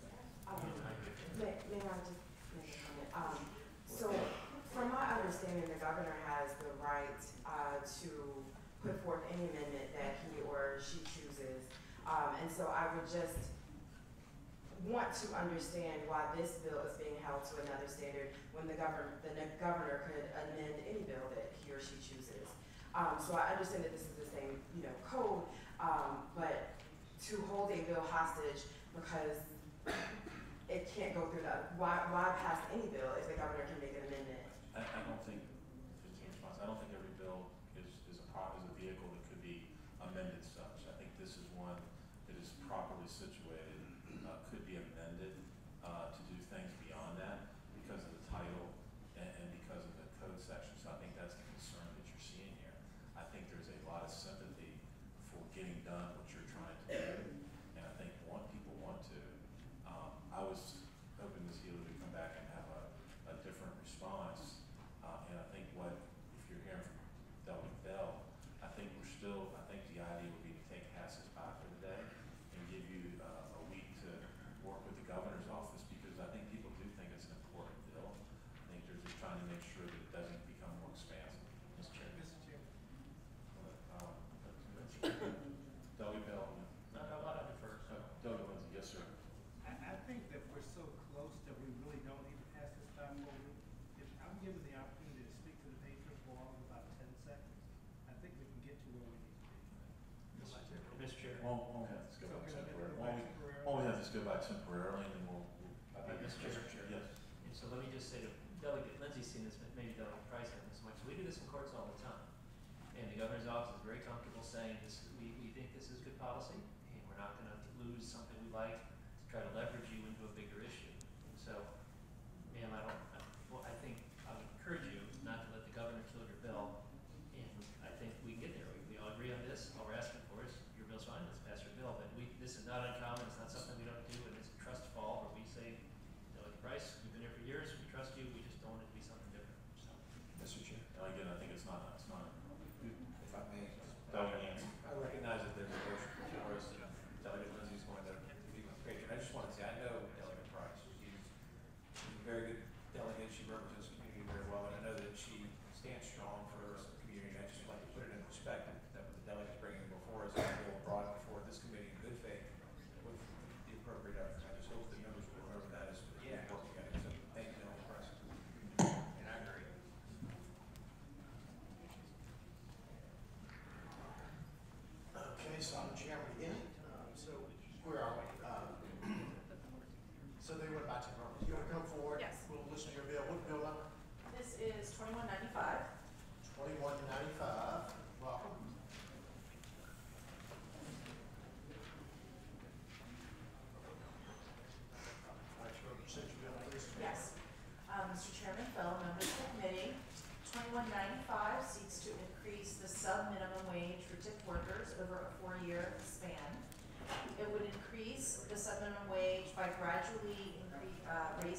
Speaker 21: May I just make a comment? So, from my understanding, the governor has the right to put forth any amendment that he or she chooses. And so I would just want to understand why this bill is being held to another standard when the governor could amend any bill that he or she chooses. So I understand that this is the same, code, but to hold a bill hostage because it can't go through why pass any bill if the governor can make an amendment?
Speaker 1: I don't think, in response, I don't think every bill is a vehicle that could be amended such. I think this is one that is properly situated, could be amended to do things beyond that because of the title and because of the code section. So I think that's the concern that you're seeing here. I think there's a lot of sympathy for getting done what you're trying to do, and I think people want to. I was hoping Ms. Healy would come back and have a different response, and I think if you're hearing from Delegate Bell, I think the idea would be to pass this by for the day and give you a week to work with the governor's office, because I think people do think it's an important bill. I think they're just trying to make sure that it doesn't become more expansive. Mr. Chair. Delegate Bell.
Speaker 7: A lot of defer.
Speaker 1: Delegate Lindsay, yes, sir.
Speaker 5: I think that we're so close that we really don't need to pass this by more. If I'm given the opportunity to speak to the patrons for all of about 10 seconds, I think we can get to where we need to be.
Speaker 7: Mr. Chair.
Speaker 1: Won't have this go by temporarily. Won't have this go by temporarily, and then we'll.
Speaker 7: Mr. Chair.
Speaker 1: Yes.
Speaker 7: And so let me just say to Delegate Lindsay's seen this, but maybe Delegate Price hasn't as much. We do this in courts all the time. And the governor's office is very comfortable saying this, we think this is good policy, and we're not gonna lose something we like to try to leverage you into a bigger issue. And so, ma'am, I think I would encourage you not to let the governor kill your bill, and I think we can get there. We all agree on this. All we're asking for is your bill's fine, let's pass your bill. But this is not uncommon, it's not something we don't do, and it's a trust fall where we say, Delegate Price, you've been here for years, we trust you, we just don't want it to be something different. So,
Speaker 1: Mr. Chair. Again, I think it's not.
Speaker 18: If I may.
Speaker 1: Delegate Yancey.
Speaker 10: I recognize that there's a motion before us. Delegate Lindsay is going to be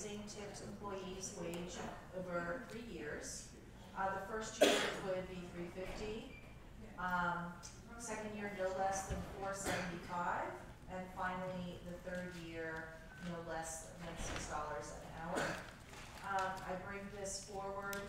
Speaker 8: raising tipped employees' wage over 3 years. The first year would be $3.50. Second year, no less than $4.75, and finally, the third year, no less than $6 an hour. I bring this forward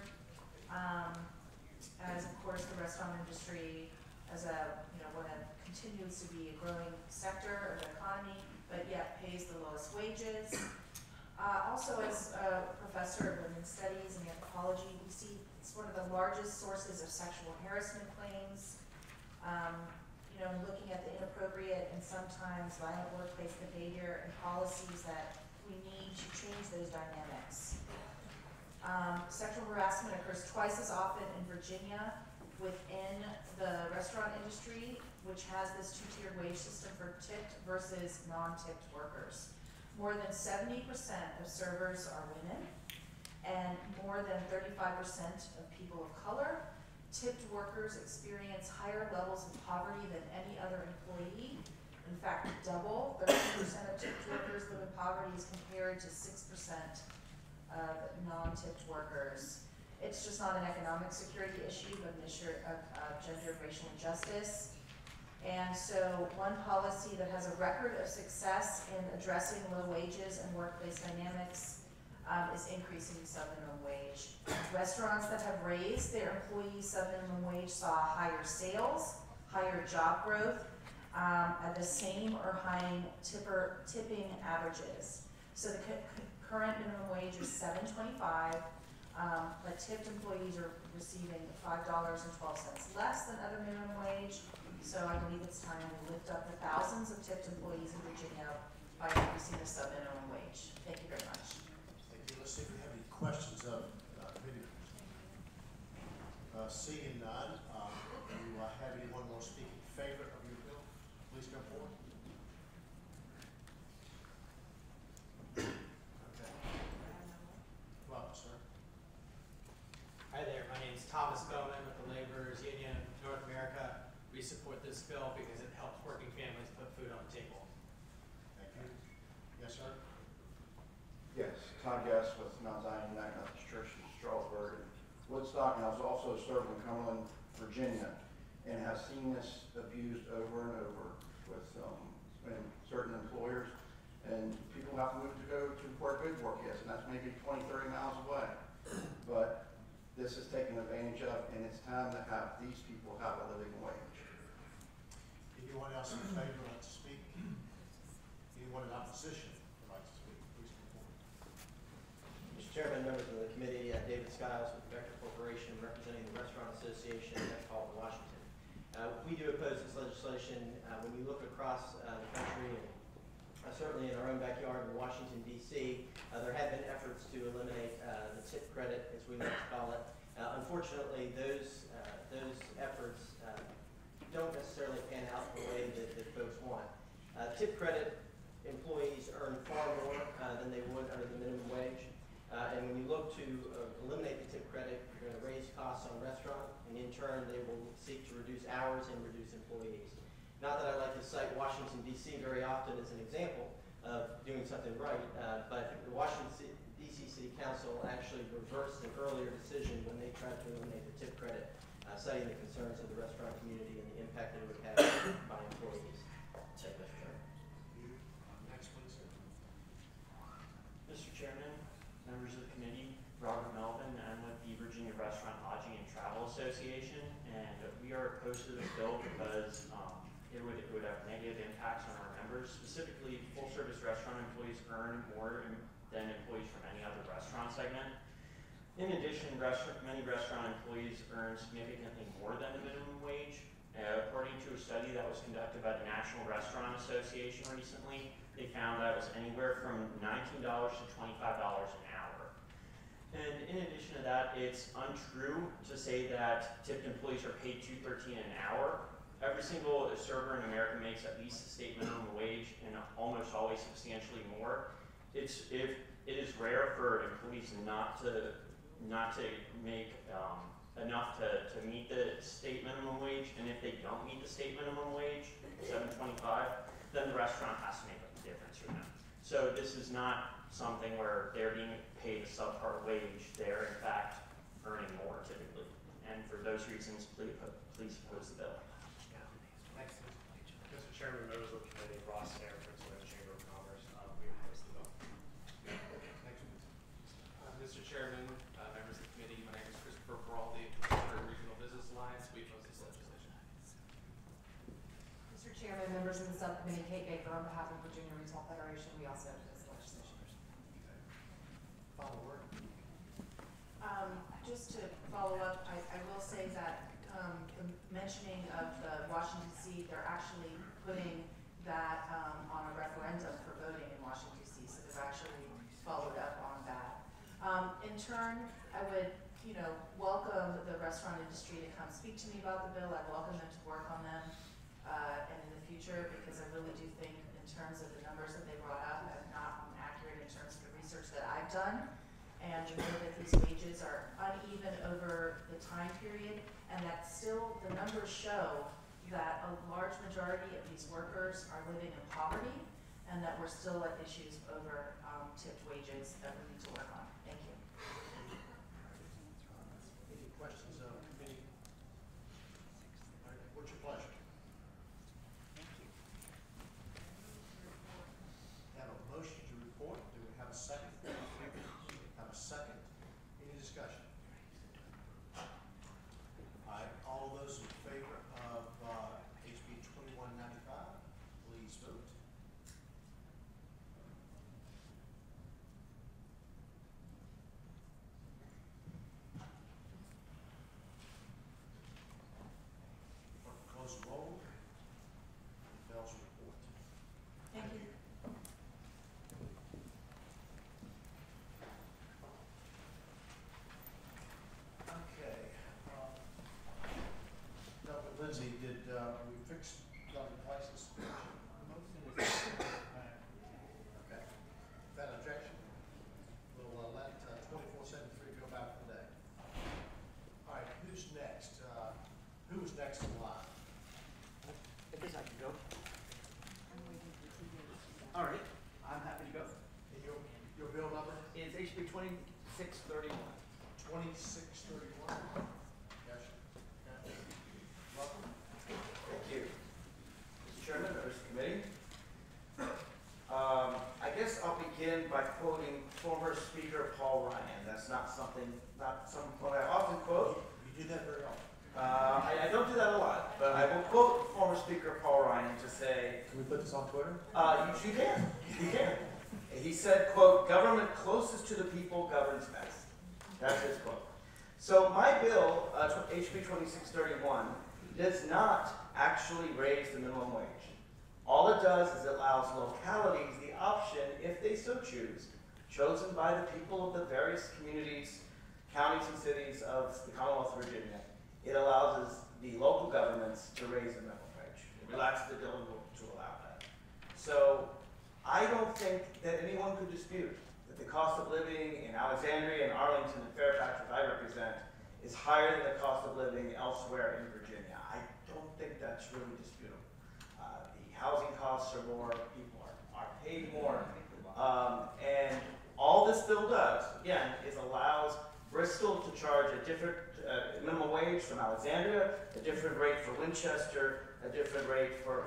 Speaker 8: as, of course, the restaurant industry as one of continues to be a growing sector of the economy, but yet pays the lowest wages. Also, as a professor of women's studies and anthropology, we see it's one of the largest sources of sexual harassment claims. Looking at the inappropriate and sometimes violent workplace behavior and policies that we need to change those dynamics. Sexual harassment occurs twice as often in Virginia within the restaurant industry, which has this two-tiered wage system for tipped versus non-tipped workers. More than 70% of servers are women, and more than 35% of people of color. Tipped workers experience higher levels of poverty than any other employee. In fact, double, 13% of tipped workers live in poverty as compared to 6% of non-tipped workers. It's just not an economic security issue, but an issue of gender and racial injustice. And so one policy that has a record of success in addressing low wages and workplace dynamics is increasing sub-minimum wage. Restaurants that have raised their employees' sub-minimum wage saw higher sales, higher job growth, at the same or higher tipping averages. So the current minimum wage is $7.25, but tipped employees are receiving $5.12 less than other minimum wage. So I believe it's time we lift up the thousands of tipped employees in Virginia by increasing the sub-minimum wage. Thank you very much.
Speaker 9: Let's see if we have any questions of committee members. Seeing none, do you have anyone want to speak in favor of your bill? Please come forward. Okay. Welcome, sir.
Speaker 7: Hi there, my name is Thomas Bowman with the Laborers Union of North America. We support this bill because it helps working families put food on the table.
Speaker 9: Thank you. Yes, sir.
Speaker 24: Yes, Todd Guest with Mount Zion United Methodist Church in Strasburg and Woodstock, and I was also served in Cumberland, Virginia, and have seen this abused over and over with certain employers, and people have to move to go to where good work is, and that's maybe 20, 30 miles away. But this is taken advantage of, and it's time to have these people have a living wage.
Speaker 9: Anyone else in favor would like to speak? Anyone in opposition would like to speak? Please come forward.
Speaker 23: Mr. Chairman, members of the committee, David Skiles with the Vector Corporation, representing the Restaurant Association in Metropolitan Washington. We do oppose this legislation. When you look across the country, and certainly in our own backyard in Washington, D.C., there have been efforts to eliminate the tip credit, as we like to call it. Unfortunately, those efforts don't necessarily pan out the way that folks want. Tip credit employees earn far more than they would under the minimum wage. And when you look to eliminate the tip credit, you're going to raise costs on restaurants, and in turn, they will seek to reduce hours and reduce employees. Not that I like to cite Washington, D.C. very often as an example of doing something right, but the Washington, D.C. City Council actually reversed an earlier decision when they tried to eliminate the tip credit, citing the concerns of the restaurant community and the impact that it would have by employees. Thank you, Mr. Chairman.
Speaker 9: Next, please.
Speaker 4: Mr. Chairman, members of the committee, Robert Melvin. I'm with the Virginia Restaurant, Lodging, and Travel Association, and we are opposed to this bill because it would have negative impacts on our members. Specifically, full-service restaurant employees earn more than employees from any other restaurant segment. In addition, many restaurant employees earn significantly more than the minimum wage. According to a study that was conducted by the National Restaurant Association recently, they found that it was anywhere from $19 to $25 an hour. And in addition to that, it's untrue to say that tipped employees are paid $2.13 an hour. Every single server in America makes at least a state minimum wage, and almost always substantially more. It is rare for employees not to make enough to meet the state minimum wage, and if they don't meet the state minimum wage, $7.25, then the restaurant has to make up the difference for them. So this is not something where they're being paid a subpar wage. They're in fact earning more typically. And for those reasons, please oppose the bill.
Speaker 2: Next. Mr. Chairman, members of the committee, Ross Sayre, Principal of the Chamber of Commerce, we oppose the bill.
Speaker 9: Next.
Speaker 10: Mr. Chairman, members of the committee, my name is Christopher Feraldi, Director of Regional Business Alliance. We oppose this legislation.
Speaker 21: Mr. Chairman, members of the subcommittee, Kate Baker on behalf of Virginia Retail Federation, we also oppose the legislation.
Speaker 9: Final word.
Speaker 8: Just to follow up, I will say that the mentioning of the Washington DC, they're actually putting that on a referendum for voting in Washington DC, so they've actually followed up on that. In turn, I would, welcome the restaurant industry to come speak to me about the bill. I welcome them to work on them and in the future, because I really do think in terms of the numbers that they brought up have not been accurate in terms of the research that I've done. And we know that these wages are uneven over the time period, and that still the numbers show that a large majority of these workers are living in poverty, and that we're still at issues over tipped wages that we need to work on. Thank you.
Speaker 9: Any questions of the committee? All right, what's your pleasure? Have a motion to report. Do we have a second? Have a second. Any discussion? All right, all those in favor of HB 2195, please vote. Close the roll. Bell's report.
Speaker 8: Thank you.
Speaker 9: Okay. Dr. Lindsay, did we fix Dr. Price's position? Okay. Without objection, we'll let 2473 go back today. All right, who's next? Who's next in line?
Speaker 11: I guess I can go. All right, I'm happy to go.
Speaker 9: And your bill number?
Speaker 11: It's HB 2631.
Speaker 9: 2631. Yes. Welcome.
Speaker 11: Thank you. Mr. Chairman, members of the committee. I guess I'll begin by quoting former Speaker Paul Ryan. That's not something I often quote.
Speaker 9: You do that very often.
Speaker 11: I don't do that a lot, but I will quote former Speaker Paul Ryan to say.
Speaker 18: Can we put this on Twitter?
Speaker 11: You can. You can. He said, quote, "Government closest to the people governs best." That's his quote. So my bill, HB 2631, does not actually raise the minimum wage. All it does is it allows localities the option, if they so choose, chosen by the people of the various communities, counties, and cities of the Commonwealth of Virginia. It allows the local governments to raise the minimum wage. It relaxes the bill to allow that. So I don't think that anyone could dispute that the cost of living in Alexandria and Arlington and Fairfax, which I represent, is higher than the cost of living elsewhere in Virginia. I don't think that's really disputable. The housing costs are more, people are paid more, and all this bill does, again, is allows Bristol to charge a different minimum wage from Alexandria, a different rate for Winchester, a different rate for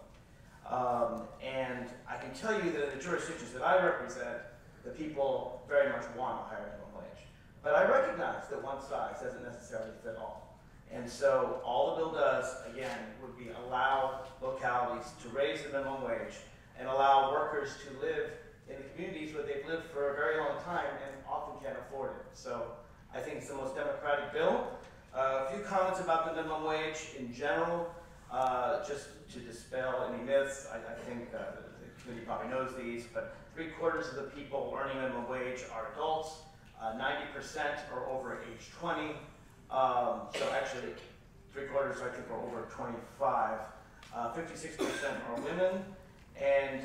Speaker 11: Norfolk. And I can tell you that in the jurisdictions that I represent, the people very much want a higher minimum wage. But I recognize that one size doesn't necessarily fit all. And so all the bill does, again, would be allow localities to raise the minimum wage and allow workers to live in the communities where they've lived for a very long time and often can't afford it. So I think it's the most democratic bill. A few comments about the minimum wage in general, just to dispel any myths. I think the committee probably knows these, but 3/4 of the people earning minimum wage are adults. 90% are over age 20. So actually, 3/4 I think are over 25. 56% are women, and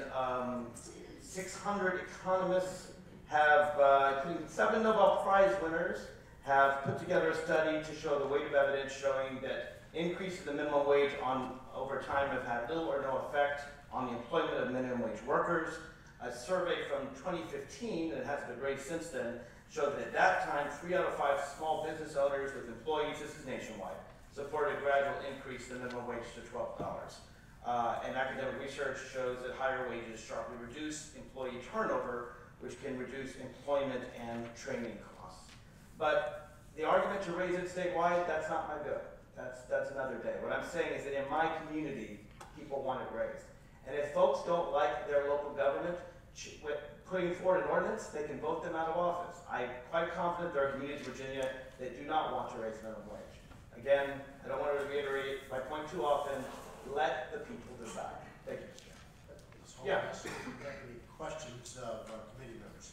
Speaker 11: 600 economists have, including 7 Nobel Prize winners, have put together a study to show the weight of evidence showing that increase in the minimum wage over time have had little or no effect on the employment of minimum wage workers. A survey from 2015, and it hasn't been raised since then, showed that at that time, 3 out of 5 small business owners with employees, this is nationwide, supported a gradual increase in the minimum wage to $12. And academic research shows that higher wages sharply reduce employee turnover, which can reduce employment and training costs. But the argument to raise it statewide, that's not my bill. That's another day. What I'm saying is that in my community, people want it raised. And if folks don't like their local government putting forward an ordinance, they can vote them out of office. I'm quite confident there are communities in Virginia that do not want to raise minimum wage. Again, I don't want to reiterate my point too often. Let the people decide. Thank you, Mr. Chairman.
Speaker 9: Yeah. Do you have any questions of committee members?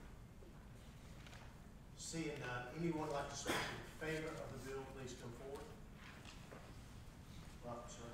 Speaker 9: Seeing none, anyone like to speak in favor of the bill, please come forward. Robert, sir.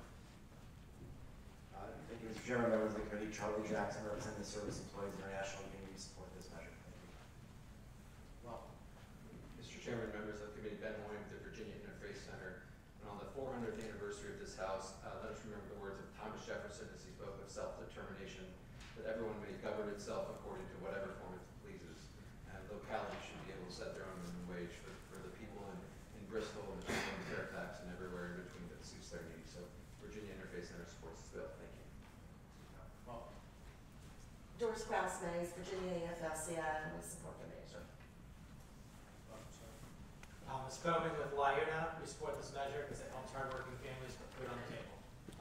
Speaker 12: Thank you, Mr. Chairman, members of the committee. Charlie Jackson, representing the Service Employees International Union, to support this measure. Thank you.
Speaker 9: Welcome.
Speaker 22: Mr. Chairman, members of the committee, Ben Hoy with the Virginia Interfaith Center. And on the 400th anniversary of this House, let us remember the words of Thomas Jefferson as he spoke of self-determination, that everyone may govern itself according to whatever form it pleases. And localities should be able to set their own minimum wage for the people in Bristol and the people in Fairfax and everywhere in between that suits their needs. So Virginia Interfaith Center supports this bill. Thank you.
Speaker 9: Welcome.
Speaker 6: Doris Kraus Mays, Virginia AFL-CIO, and we support the measure.
Speaker 9: Welcome, sir.
Speaker 7: Thomas Bowman with LIUNA, we support this measure because it helps hardworking families put food on the table.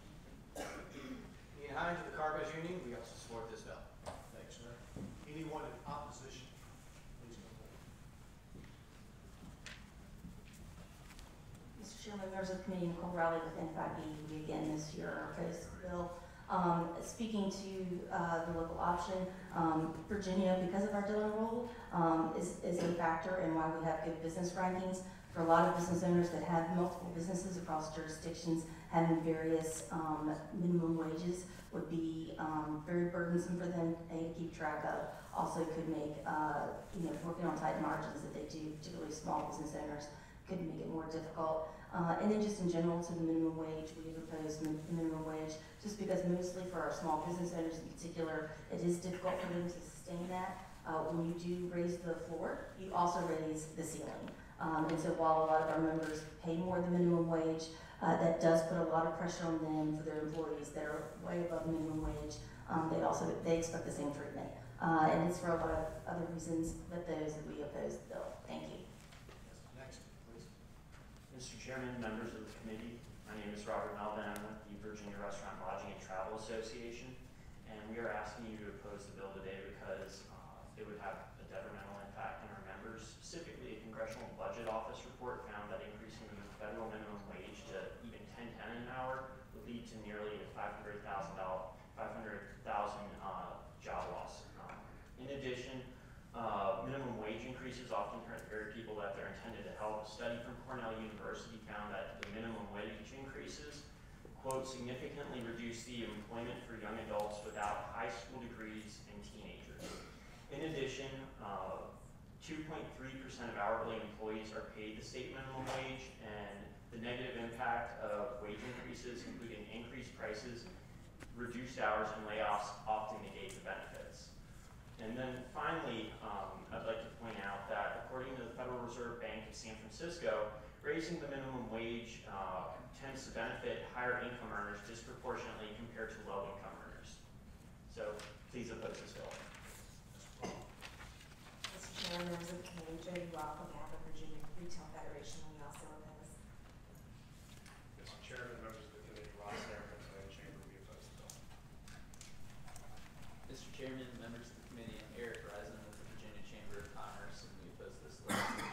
Speaker 7: Ian Hines with the Cargo's Union, we also support this bill.
Speaker 9: Thanks, sir. Anyone in opposition, please come forward.
Speaker 15: Mr. Chairman, members of the committee, Nicole Rowley with NFIB, we again this year are opposed to the bill. Speaking to the local option, Virginia, because of our Dillon rule, is a factor in why we have good business rankings. For a lot of business owners that have multiple businesses across jurisdictions, having various minimum wages would be very burdensome for them to keep track of. Also could make, working on tight margins that they do, particularly small business owners, could make it more difficult. And then just in general to the minimum wage, we have opposed the minimum wage just because mostly for our small business owners in particular, it is difficult for them to sustain that. When you do raise the floor, you also raise the ceiling. And so while a lot of our members pay more than minimum wage, that does put a lot of pressure on them for their employees that are way above minimum wage. They expect the same treatment. And it's for a lot of other reasons but those that we oppose the bill. Thank you.
Speaker 9: Next, please.
Speaker 4: Mr. Chairman, members of the committee, my name is Robert Melvin. I'm with the Virginia Restaurant Lodging and Travel Association, and we are asking you to oppose the bill today because it would have a detrimental impact on our members. Specifically, a Congressional Budget Office report found that increasing the federal minimum wage to even $10.10 an hour would lead to nearly a $500,000 job loss. In addition, minimum wage increases often hurt the very people that they're intended to help. A study from Cornell University found that the minimum wage increases, quote, significantly reduce the employment for young adults without high school degrees and teenagers. In addition, 2.3% of hourly employees are paid the state minimum wage, and the negative impact of wage increases, including increased prices, reduced hours, and layoffs, often negate the benefits. And then finally, I'd like to point out that according to the Federal Reserve Bank of San Francisco, raising the minimum wage tends to benefit higher income earners disproportionately compared to low income earners. So please oppose this bill.
Speaker 19: Mr. Chairman, members of the committee, Jody Roth on behalf of Virginia Retail Federation, we also oppose.
Speaker 10: Mr. Chairman, members of the committee, Ross Aaron, representing Chamber, we oppose the bill.
Speaker 14: Mr. Chairman, members of the committee, I'm Eric Reisen with the Virginia Chamber of Commerce, and we oppose this legislation.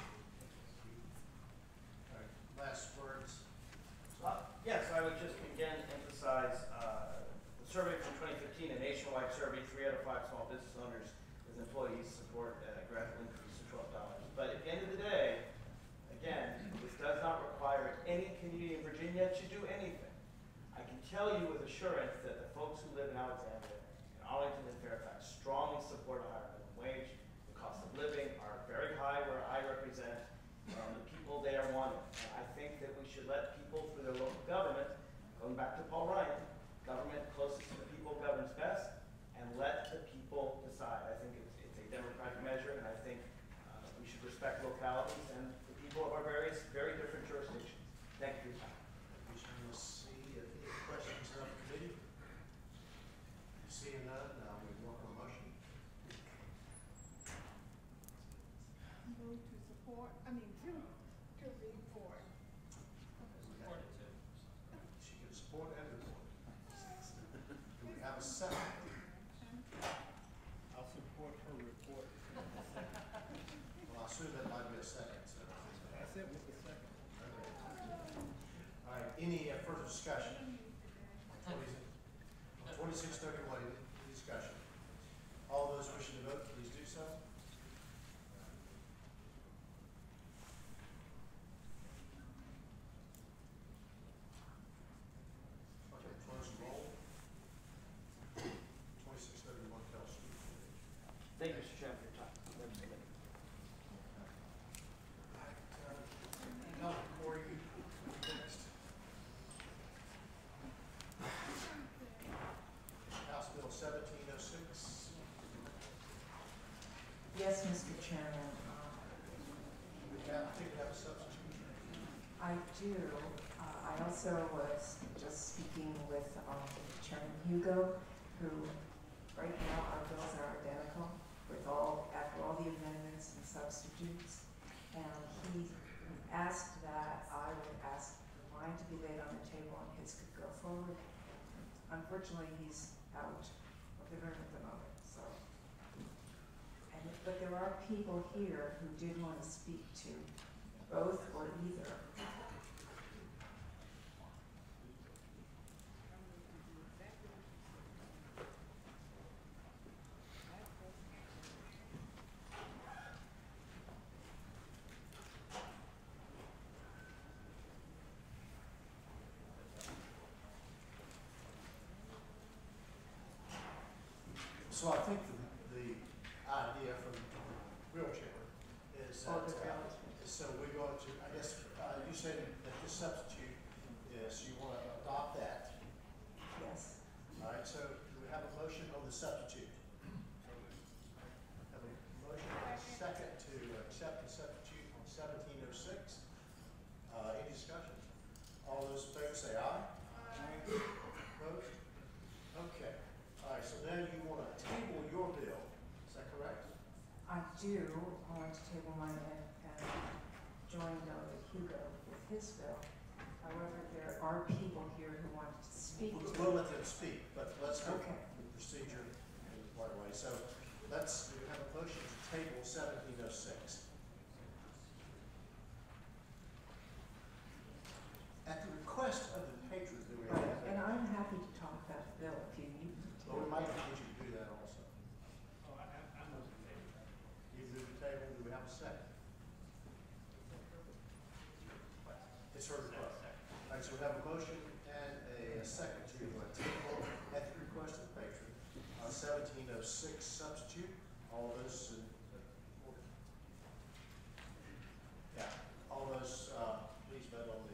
Speaker 9: All right, last words.
Speaker 11: Yes, I would just again emphasize the survey from 2015, a nationwide survey, 3 out of 5 small business owners with employees support a gradual increase to $12. But at the end of the day, again, this does not require any community in Virginia to do anything. I can tell you with assurance that the folks who live in Alexandria, in Arlington, and Fairfax strongly support a higher minimum wage. The cost of living are very high where I represent, and the people there want it. And I think that we should let people through their local government, going back to Paul Ryan, government closest to the people governs best, and let the people
Speaker 9: so? Okay, close the roll. 2631 Kell Street.
Speaker 11: Thank you, Mr. Chairman, for your time.
Speaker 9: No, Corey, you next. House Bill 1706.
Speaker 8: Yes, Mr. Chairman.
Speaker 9: I think we have a substitute.
Speaker 8: I do. I also was just speaking with Chairman Hugo, who right now our bills are identical after all the amendments and substitutes. And he asked that I would ask mine to be laid on the table and his could go forward. Unfortunately, he's out of the room at the moment, so. But there are people here who did want to speak to both or either.
Speaker 9: So I think the idea from wheelchair is that, so we're going to, I guess, you said that this substitute is, you want to adopt that.
Speaker 8: Yes.
Speaker 9: All right, so do we have a motion on the substitute? Have a motion and a second to accept the substitute on 1706. Any discussion? All those in favor say aye. Aye. Opposed? Okay. All right, so then you want to table your bill, is that correct?
Speaker 8: I do. I want to table mine and join Hugo with his bill. However, there are people here who want to speak.
Speaker 9: We'll let them speak, but let's go
Speaker 8: Okay.
Speaker 9: the procedure in the right way. So let's have a motion to table 1706. At the request of the patrons, do we have?
Speaker 8: Right, and I'm happy to talk about the bill if you need me to.
Speaker 9: Well, we might need you to do that also.
Speaker 5: Oh, I'm moving the table.
Speaker 9: You move the table, do we have a second? It's heard the vote. All right, so we have a motion and a second to table at the request of the patron on 1706 substitute. All those, yeah, all those, please vote on the,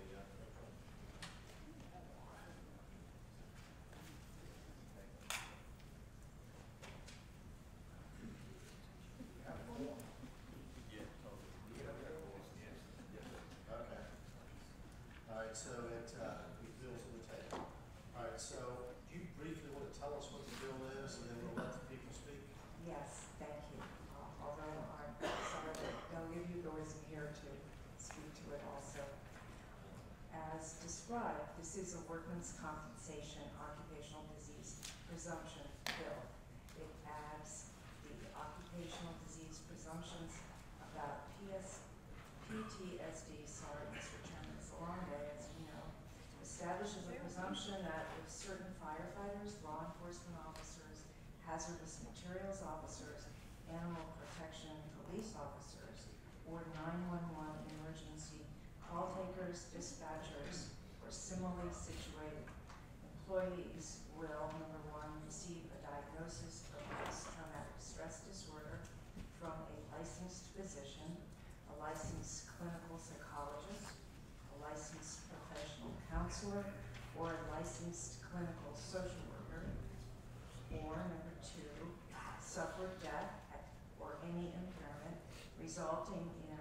Speaker 9: okay. All right, so it bills on the table. All right, so do you briefly want to tell us what the bill is, and then we'll let the people speak?
Speaker 8: Yes, thank you. Although I'm sorry that Delegate Hugo isn't here to speak to it also. As described, this is a workman's compensation occupational disease presumption bill. It adds the occupational disease presumptions about PTSD, sorry, Mr. Chairman, it's a long day, as you know, establishes a presumption that if certain firefighters, law enforcement officers, hazardous materials officers, animal protection police officers, or 911 emergency call takers, dispatchers, or similarly situated employees will, number one, receive a diagnosis of post-traumatic stress disorder from a licensed physician, a licensed clinical psychologist, a licensed professional counselor, or a licensed clinical social worker, or number two, suffer death or any impairment resulting in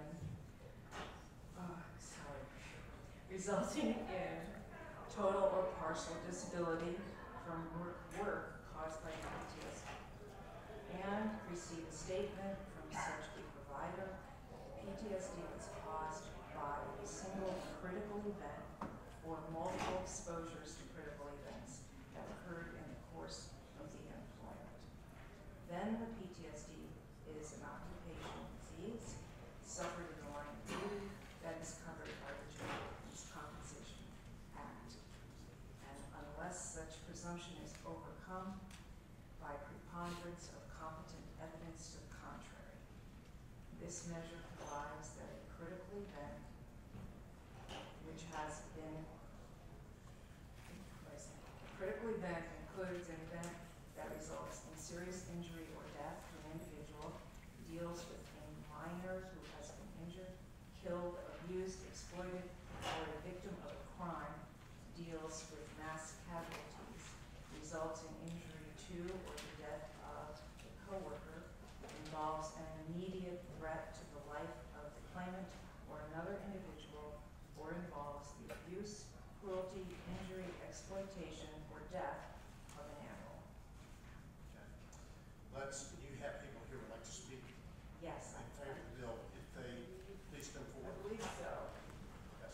Speaker 8: total or partial disability from work caused by PTSD, and receive a statement from such a provider that PTSD was caused by a single critical event or multiple exposures to critical events that occurred in the course of the employment. Then the PTSD is an occupational disease suffered in the line of duty that is covered by the Workers' Compensation Act. And unless such presumption is overcome by preponderance of competent evidence to the contrary, this measure provides that a critical event which has been, critical event includes an event that results in serious injury or death to an individual, deals with a minor who has been injured, killed, abused, exploited, or a victim of a crime, deals with mass casualties, results in injury to or the death of a coworker, involves an immediate threat to the life of the claimant or another individual, or involves the abuse, cruelty, injury, exploitation, or death of an animal.
Speaker 9: You have people here who would like to speak
Speaker 8: Yes.
Speaker 9: in favor of the bill. If they please come
Speaker 8: I
Speaker 9: forward.
Speaker 8: believe so.
Speaker 9: Yes.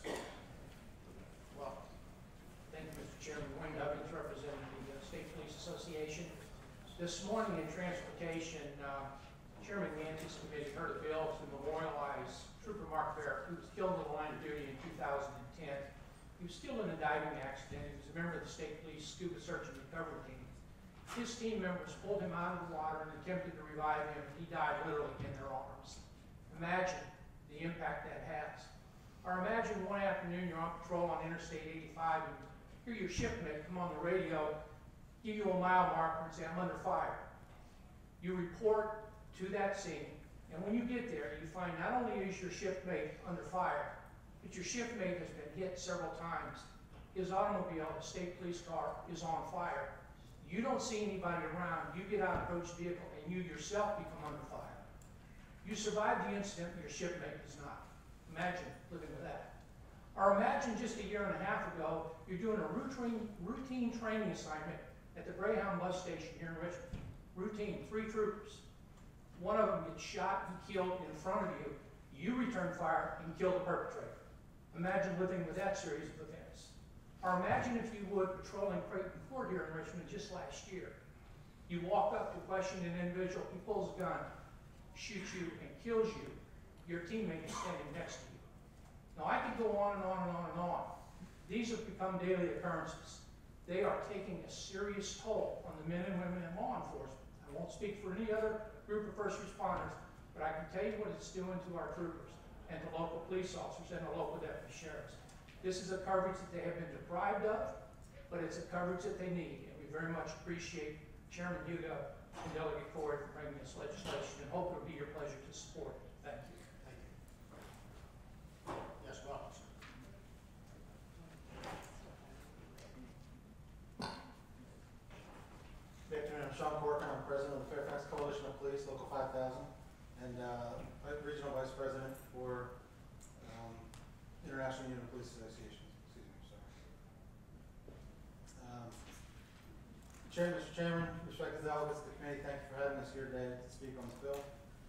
Speaker 9: Welcome.
Speaker 13: Thank you, Mr. Chairman. Wayne Duggins, representing the State Police Association. This morning in transportation, Chairman Yancey's committee heard a bill to memorialize Trooper Mark Barrett, who was killed in the line of duty in 2010. He was killed in a diving accident. He was a member of the State Police Scuba Search and Recovery Team. His team members pulled him out of the water and attempted to revive him. He died literally in their arms. Imagine the impact that has. Or imagine one afternoon you're on patrol on Interstate 85 and hear your shipmate come on the radio, give you a mile marker and say, I'm under fire. You report to that scene, and when you get there, you find not only is your shipmate under fire, but your shipmate has been hit several times. His automobile, the state police car, is on fire. You don't see anybody around. You get out, approach the vehicle, and you yourself become under fire. You survive the incident, your shipmate does not. Imagine living with that. Or imagine just a year and a half ago, you're doing a routine training assignment at the Greyhound bus station here in Richmond. Routine, 3 troopers. One of them gets shot and killed in front of you. You return fire and kill the perpetrator. Imagine living with that series of events. Or imagine, if you would, patrolling Creighton Court here in Richmond just last year. You walk up to question an individual, he pulls a gun, shoots you, and kills you. Your teammate is standing next to you. Now, I could go on and on and on and on. These have become daily occurrences. They are taking a serious toll on the men and women in law enforcement. I won't speak for any other group of first responders, but I can tell you what it's doing to our troopers and to local police officers and the local deputy sheriffs. This is a coverage that they have been deprived of, but it's a coverage that they need, and we very much appreciate Chairman Hugo and Delegate Corey for bringing this legislation, and hope it'll be your pleasure to support it. Thank you.
Speaker 9: Thank you. Yes, welcome, sir.
Speaker 16: Good afternoon, I'm Sean Corcoran. I'm president of the Fairfax Coalition of Police, Local 5000, and regional vice president for International Union of Police Associations. Excuse me, sorry. Mr. Chairman, respected delegates of the committee, thank you for having us here today to speak on this bill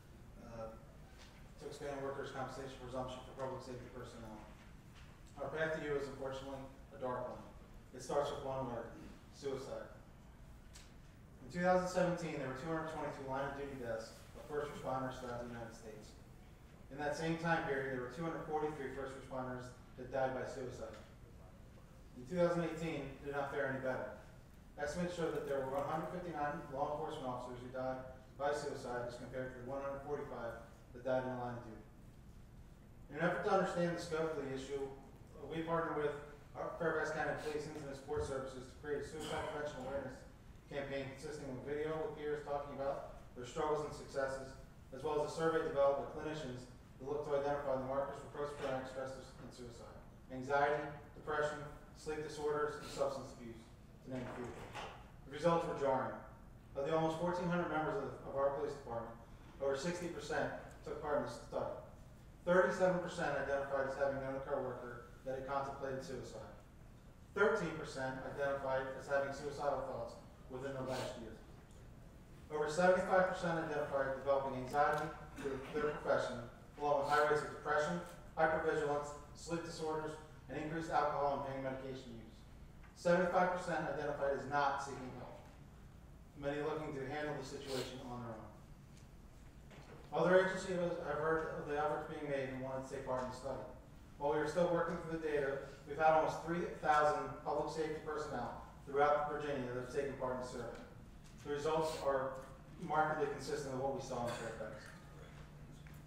Speaker 16: to expand workers' compensation presumption for public safety personnel. Our path to you is unfortunately a dark one. It starts with one word: suicide. In 2017, there were 222 line-of-duty deaths of first responders throughout the United States. In that same time period, there were 243 first responders that died by suicide. In 2018, did not fare any better. Estimates show that there were 159 law enforcement officers who died by suicide as compared to the 145 that died in the line of duty. In an effort to understand the scope of the issue, we partnered with our Fairfax County Police Incident Support Services to create a suicide prevention awareness campaign consisting of a video with peers talking about their struggles and successes, as well as a survey developed by clinicians that look to identify the markers for post-traumatic stress and suicide: anxiety, depression, sleep disorders, and substance abuse, to name a few. The results were jarring. Of the almost 1,400 members of our police department, over 60% took part in the study. 37% identified as having known a coworker that had contemplated suicide. 13% identified as having suicidal thoughts within the last year. Over 75% identified developing anxiety through their profession, along with high rates of depression, hypervigilance, sleep disorders, and increased alcohol and pain medication use. 75% identified as not seeking help, many looking to handle the situation on their own. Other agencies have heard of the efforts being made and wanted to take part in the study. While we are still working through the data, we've had almost 3,000 public safety personnel throughout Virginia that have taken part in the survey. The results are markedly consistent with what we saw in Fairfax.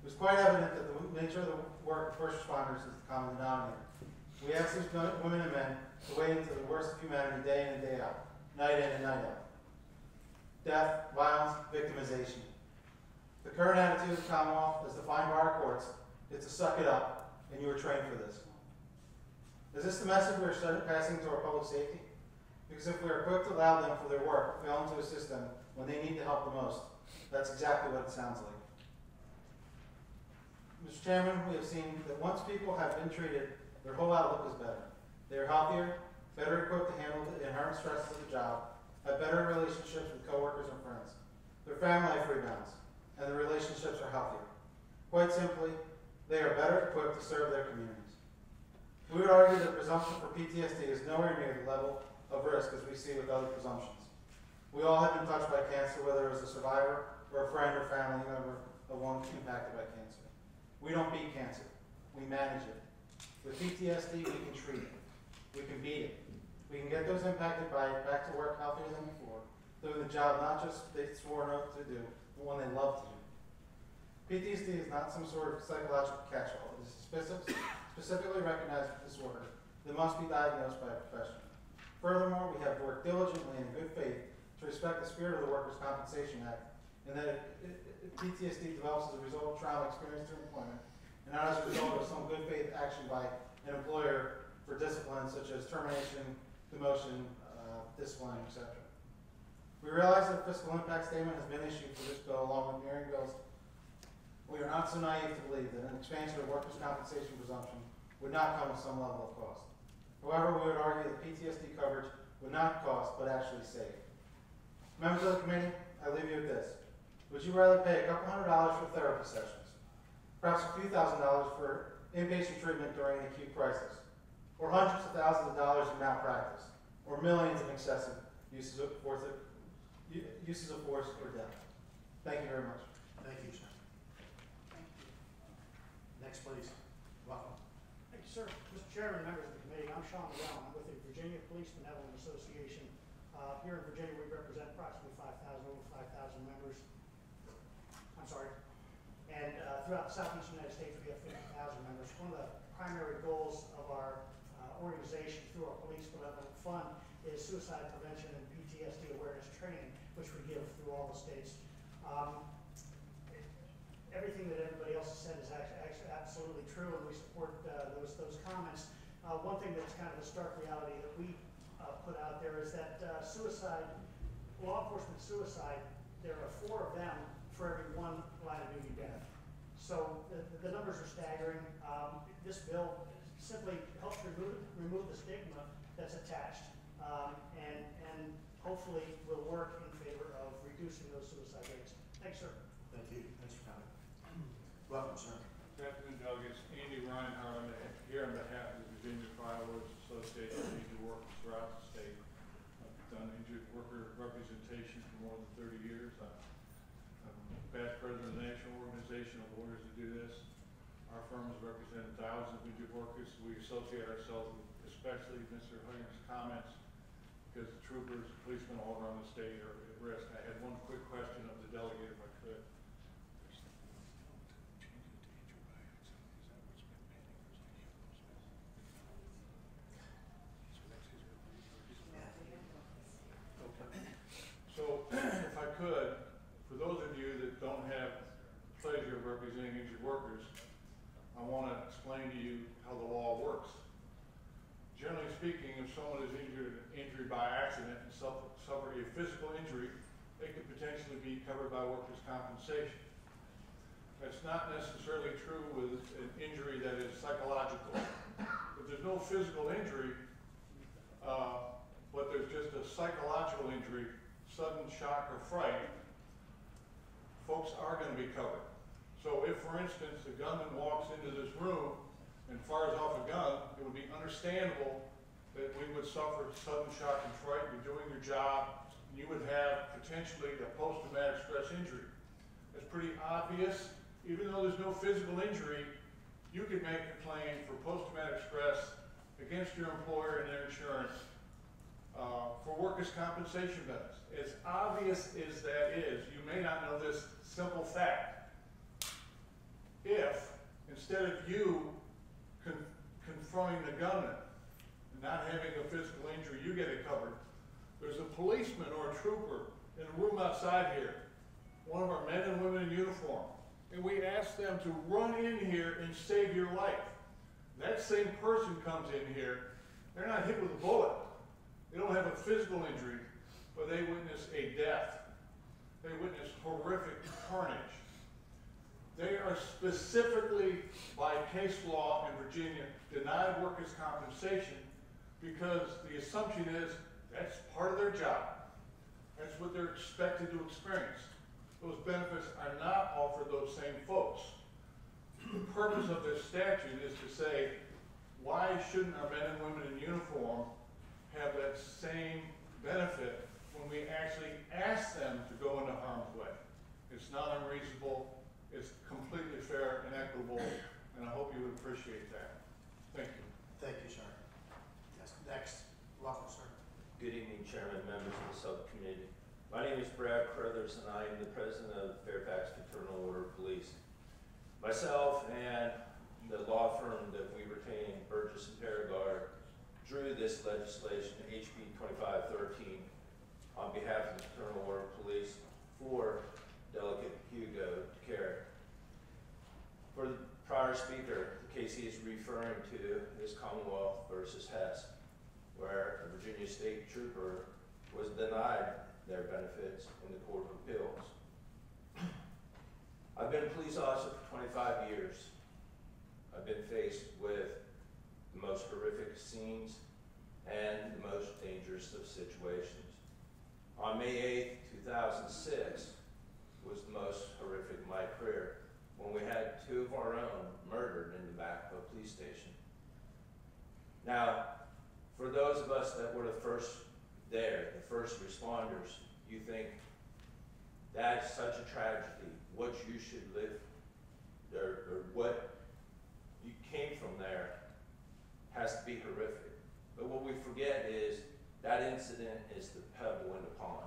Speaker 16: It was quite evident that the nature of the work of first responders is the common denominator. We ask these women and men to wade into the worst of humanity day in and day out, night in and night out. Death, violence, victimization. The current attitude of the Commonwealth, as defined by our courts, is to suck it up, and you were trained for this. Is this the message we are passing to our public safety? Because if we are quick to allow them for their work, failing to assist them when they need the help the most, that's exactly what it sounds like. Mr. Chairman, we have seen that once people have been treated, their whole outlook is better. They are healthier, better equipped to handle the inherent stresses of the job, have better relationships with coworkers and friends. Their family life rebounds, and the relationships are healthier. Quite simply, they are better equipped to serve their communities. We would argue that presumption for PTSD is nowhere near the level of risk as we see with other presumptions. We all have been touched by cancer, whether as a survivor or a friend or family member of one impacted by cancer. We don't beat cancer, we manage it. With PTSD, we can treat it. We can beat it. We can get those impacted by it back to work healthier than before, doing the job not just they swore an oath to do, but one they love to do. PTSD is not some sort of psychological catch-all. It is a specifically recognized disorder that must be diagnosed by a professional. Furthermore, we have worked diligently and in good faith to respect the spirit of the Workers' Compensation Act, and that PTSD develops as a result of trauma experienced through employment, and not as a result of some good faith action by an employer for discipline such as termination, demotion, discipline, etc. We realize that a fiscal impact statement has been issued for this bill along with mirroring bills. We are not so naive to believe that an expansion of workers' compensation presumption would not come with some level of cost. However, we would argue that PTSD coverage would not cost, but actually save. Members of the committee, I leave you with this. Would you rather pay a couple $100s for therapy sessions, perhaps a few $1,000s for inpatient treatment during an acute crisis, or hundreds of thousands of dollars in malpractice, or millions in excessive uses of force or death? Thank you very much.
Speaker 9: Thank you, sir. Next, please. Welcome.
Speaker 5: Thank you, sir. Mr. Chairman, members of the committee, I'm Sean McGowan. I'm with the Virginia Police Benevolent Association. Here in Virginia, we represent approximately over 5,000 members. I'm sorry. And throughout the southeastern United States, we have 50,000 members. One of the primary goals of our organization through our Police Benevolent Fund is suicide prevention and PTSD awareness training, which we give through all the states. Everything that everybody else has said is actually absolutely true, and we support those comments. One thing that's kind of a stark reality that we put out there is that law enforcement suicide, there are 4 of them for every 1 line of duty death. So the numbers are staggering. This bill simply helps remove the stigma that's attached, and hopefully will work in favor of reducing those suicide rates. Thanks, sir.
Speaker 9: Thank you. Thanks for coming. Welcome, sir.
Speaker 1: Good afternoon, delegates. Andy Reinhardt, I'm here on behalf of the Virginia Filers Association of Injured Workers throughout the state. I've done injured worker representation for more than 30 years. I'm past president of the National Organization of Lawyers that do this. Our firm has represented thousands of injured workers. We associate ourselves with, especially Mr. Hunter's comments, because the troopers, policemen all around the state are at risk. I had one quick question of the delegate, if I could. So, if I could, for those of you that don't have the pleasure of representing injured workers, I want to explain to you how the law works. Generally speaking, if someone is injured by accident and suffer a physical injury, they could potentially be covered by workers' compensation. That's not necessarily true with an injury that is psychological. If there's no physical injury, but there's just a psychological injury, sudden shock or fright, folks are going to be covered. So if, for instance, the gunman walks into this room and fires off a gun, it would be understandable that we would suffer sudden shock and fright. You're doing your job, and you would have potentially a post-traumatic stress injury. It's pretty obvious. Even though there's no physical injury, you could make a claim for post-traumatic stress against your employer and their insurance for workers' compensation benefits. As obvious as that is, you may not know this simple fact. if, instead of you confronting the gunman and not having a physical injury, you get it covered, there's a policeman or a trooper in a room outside here, one of our men and women in uniform, and we ask them to run in here and save your life. That same person comes in here, they're not hit with a bullet. They don't have a physical injury, but they witness a death. They witness horrific carnage. They are specifically, by case law in Virginia, denied workers' compensation because the assumption is that's part of their job. That's what they're expected to experience. Those benefits are not offered those same folks. The purpose of this statute is to say, why shouldn't our men and women in uniform have that same benefit when we actually ask them to go into harm's way? It's not unreasonable, it's completely fair and equitable, and I hope you would appreciate that. Thank you.
Speaker 9: Thank you, sir. Yes, next, welcome, sir.
Speaker 3: Good evening, Chairman, members of the subcommittee. My name is Brad Crothers, and I am the president of the Fairfax Fraternal Order of Police. Myself and the law firm that we retain, Burgess and Paragard, drew this legislation, HB 2513, on behalf of the Fraternal Order of Police for Delegate Hugo DeCarey. For the prior speaker, the case he is referring to is Commonwealth versus Hess, where a Virginia State Trooper was denied their benefits in the Court of Appeals. I've been a police officer for 25 years. I've been faced with the most horrific scenes and the most dangerous of situations. On May 8th, 2006 was the most horrific of my career when we had two of our own murdered in the back of a police station. Now, for those of us that were the first there, the first responders, you think that's such a tragedy, what you should live, or what you came from there has to be horrific. But what we forget is that incident is the pebble in the pond.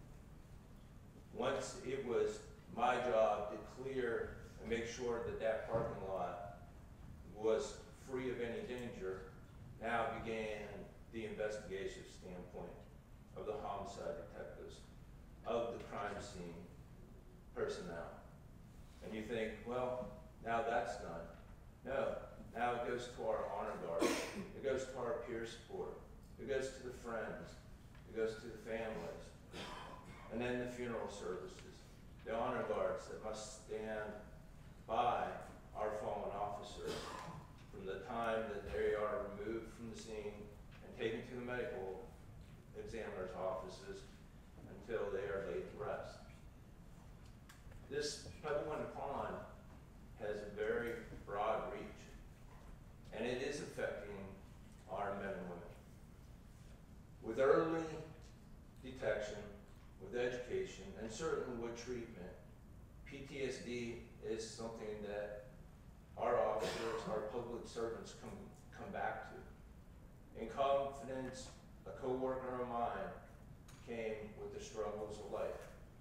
Speaker 3: Once it was my job to clear and make sure that that parking lot was free of any danger, now began the investigative standpoint of the homicide detectives, of the crime scene personnel. And you think, well, now that's done. No, now it goes to our honor guard, it goes to our peer support, it goes to the friends, it goes to the families, and then the funeral services, the honor guards that must stand by our fallen officers from the time that they are removed from the scene and taken to the medical examiner's offices until they are laid to rest. This pebble in the pond has a very broad reach, and it is affecting our men and women. With early detection, with education, and certainly with treatment, PTSD is something that our officers, our public servants come back to. In confidence, a coworker of mine came with the struggles of life.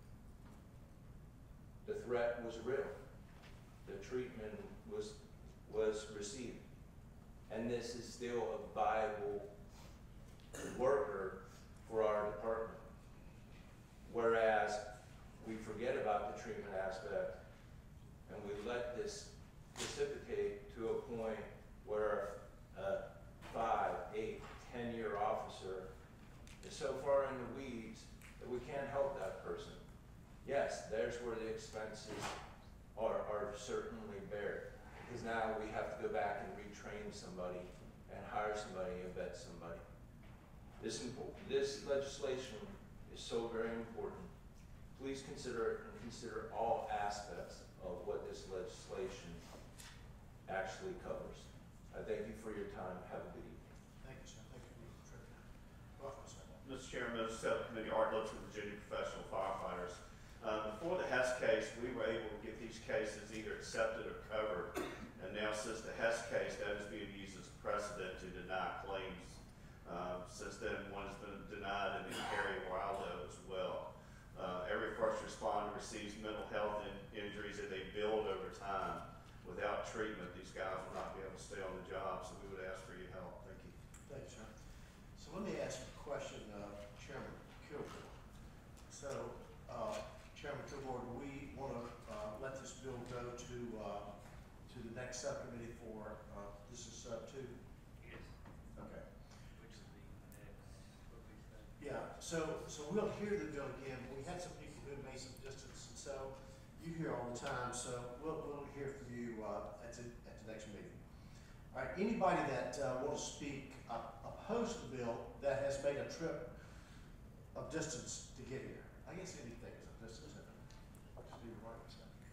Speaker 3: The threat was real. The treatment was received. And this is still a viable worker for our department. Whereas we forget about the treatment aspect and we let this precipitate to a point where a 5, 8, 10-year officer is so far in the weeds that we can't help that person. Yes, there's where the expenses are certainly bared, because now we have to go back and retrain somebody and hire somebody and vet somebody. This legislation is so very important. Please consider it and consider all aspects of what this legislation actually covers. I thank you for your time. Have a good evening.
Speaker 9: Thank you, sir. Thank you for your trip. Welcome, sir.
Speaker 17: Mr. Chairman, members of the subcommittee, Art Lutz from Virginia Professional Firefighters. Before the Hess case, we were able to get these cases either accepted or covered. And now since the Hess case, that is being used as precedent to deny claims. Since then, one has been denied in the area of Wildo as well. Every first responder receives mental health injuries that they build over time
Speaker 9: So let me ask a question, Chairman Kilgore. So, Chairman Kilgore, do we want to let this bill go to the next subcommittee for, this is sub two?
Speaker 2: Yes.
Speaker 9: Okay.
Speaker 2: Which is the next, what we said.
Speaker 9: Yeah, so we'll hear the bill again. We had some people who made some distance, and so you hear all the time, so we'll hear from you at the next meeting. All right, anybody that wants to speak opposed to the bill that has made a trip of distance to get here? I guess anything is a distance, isn't it? Just be right.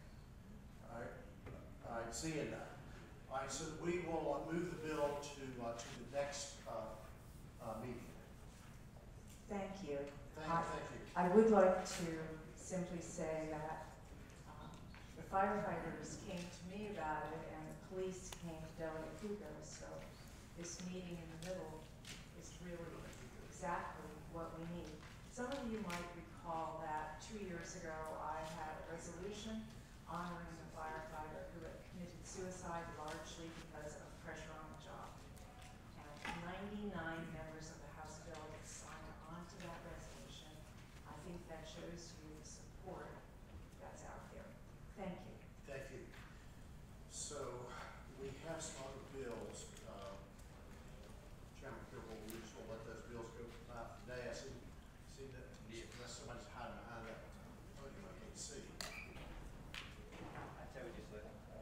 Speaker 9: All right, seeing none. All right, so we will move the bill to the next meeting.
Speaker 8: Thank you.
Speaker 9: Thank you.
Speaker 8: I would like to simply say that the firefighters came to me about it and the police came to Delegate Hugo, so this meeting in the middle is really exactly what we need. Some of you might recall that 2 years ago I had a resolution honoring the firefighter who had committed suicide largely because of pressure on the job. And 99 members of the House of Delegates signed on to that resolution. I think that shows you the support that's out there. Thank you.
Speaker 9: Thank you. So we have some other bills. Chairman Kilgore, we just want to let those bills go by today. I see that unless somebody's hiding behind that podium, I can't see.
Speaker 2: I tell you just let.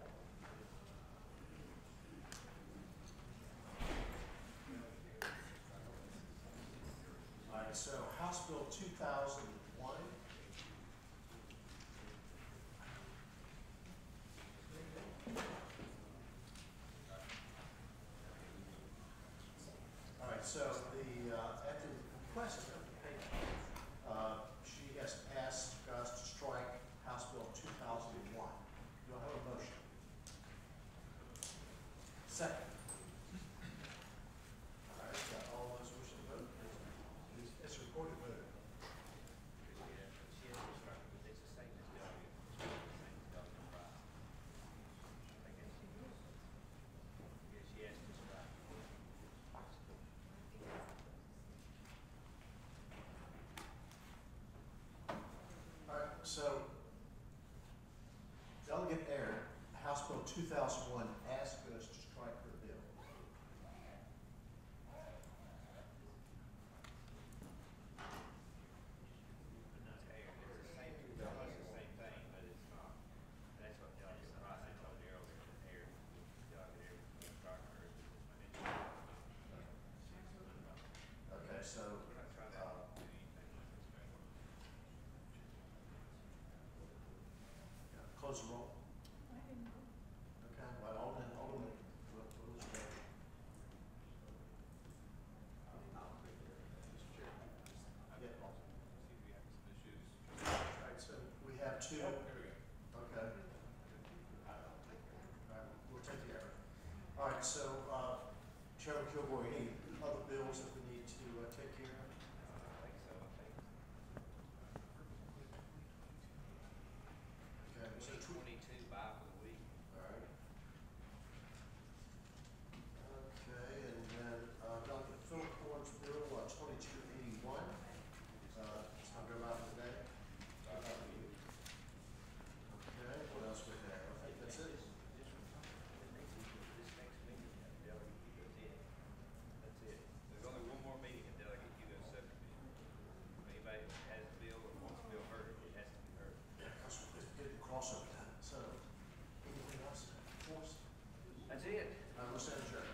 Speaker 9: All right, so House Bill 2001. All right, so at the request of the patron, she has asked us to strike House Bill 2001. Do I have a motion? Second. All right, all those wishing to vote, please. It's a recorded vote.
Speaker 2: She has to start, but it's the same as delegate. It's the same as delegate five. I think it's. Yeah, she has to start.
Speaker 9: All right, so Delegate Aaron, House Bill 2001 asked us to strike her bill.
Speaker 2: It's the same, it's almost the same thing, but it's not. That's what delegate five, I told you earlier, that Aaron, delegate Aaron, start her.
Speaker 9: Okay, so,
Speaker 2: We're not trying to do anything like this, right?
Speaker 9: close the roll. Okay, well, Alderman, what was your vote?
Speaker 10: Mr. Chair,
Speaker 9: Yeah.
Speaker 10: seem to be having some issues.
Speaker 9: All right, so we have two.
Speaker 10: Oh, there we go.
Speaker 9: Okay. All right, we'll take the error. All right, so, Chairman Kilgore, any other bills that we need to take care of?
Speaker 2: I think so, I think.
Speaker 9: Okay, so
Speaker 2: 22 by for the week.
Speaker 9: all right. Okay, and then, Dr. Philip Horn's bill, 2281. It's not go out today. Okay, what else we have? I think that's it.
Speaker 2: This next meeting, delegate Hugo's in. That's it. There's only one more meeting in delegate Hugo's subcommittee. If anybody has a bill or wants a bill heard, it has to be heard.
Speaker 9: Yeah, because it's getting crossover time. So, anything else for us?
Speaker 2: That's it.
Speaker 9: We'll send adjourned.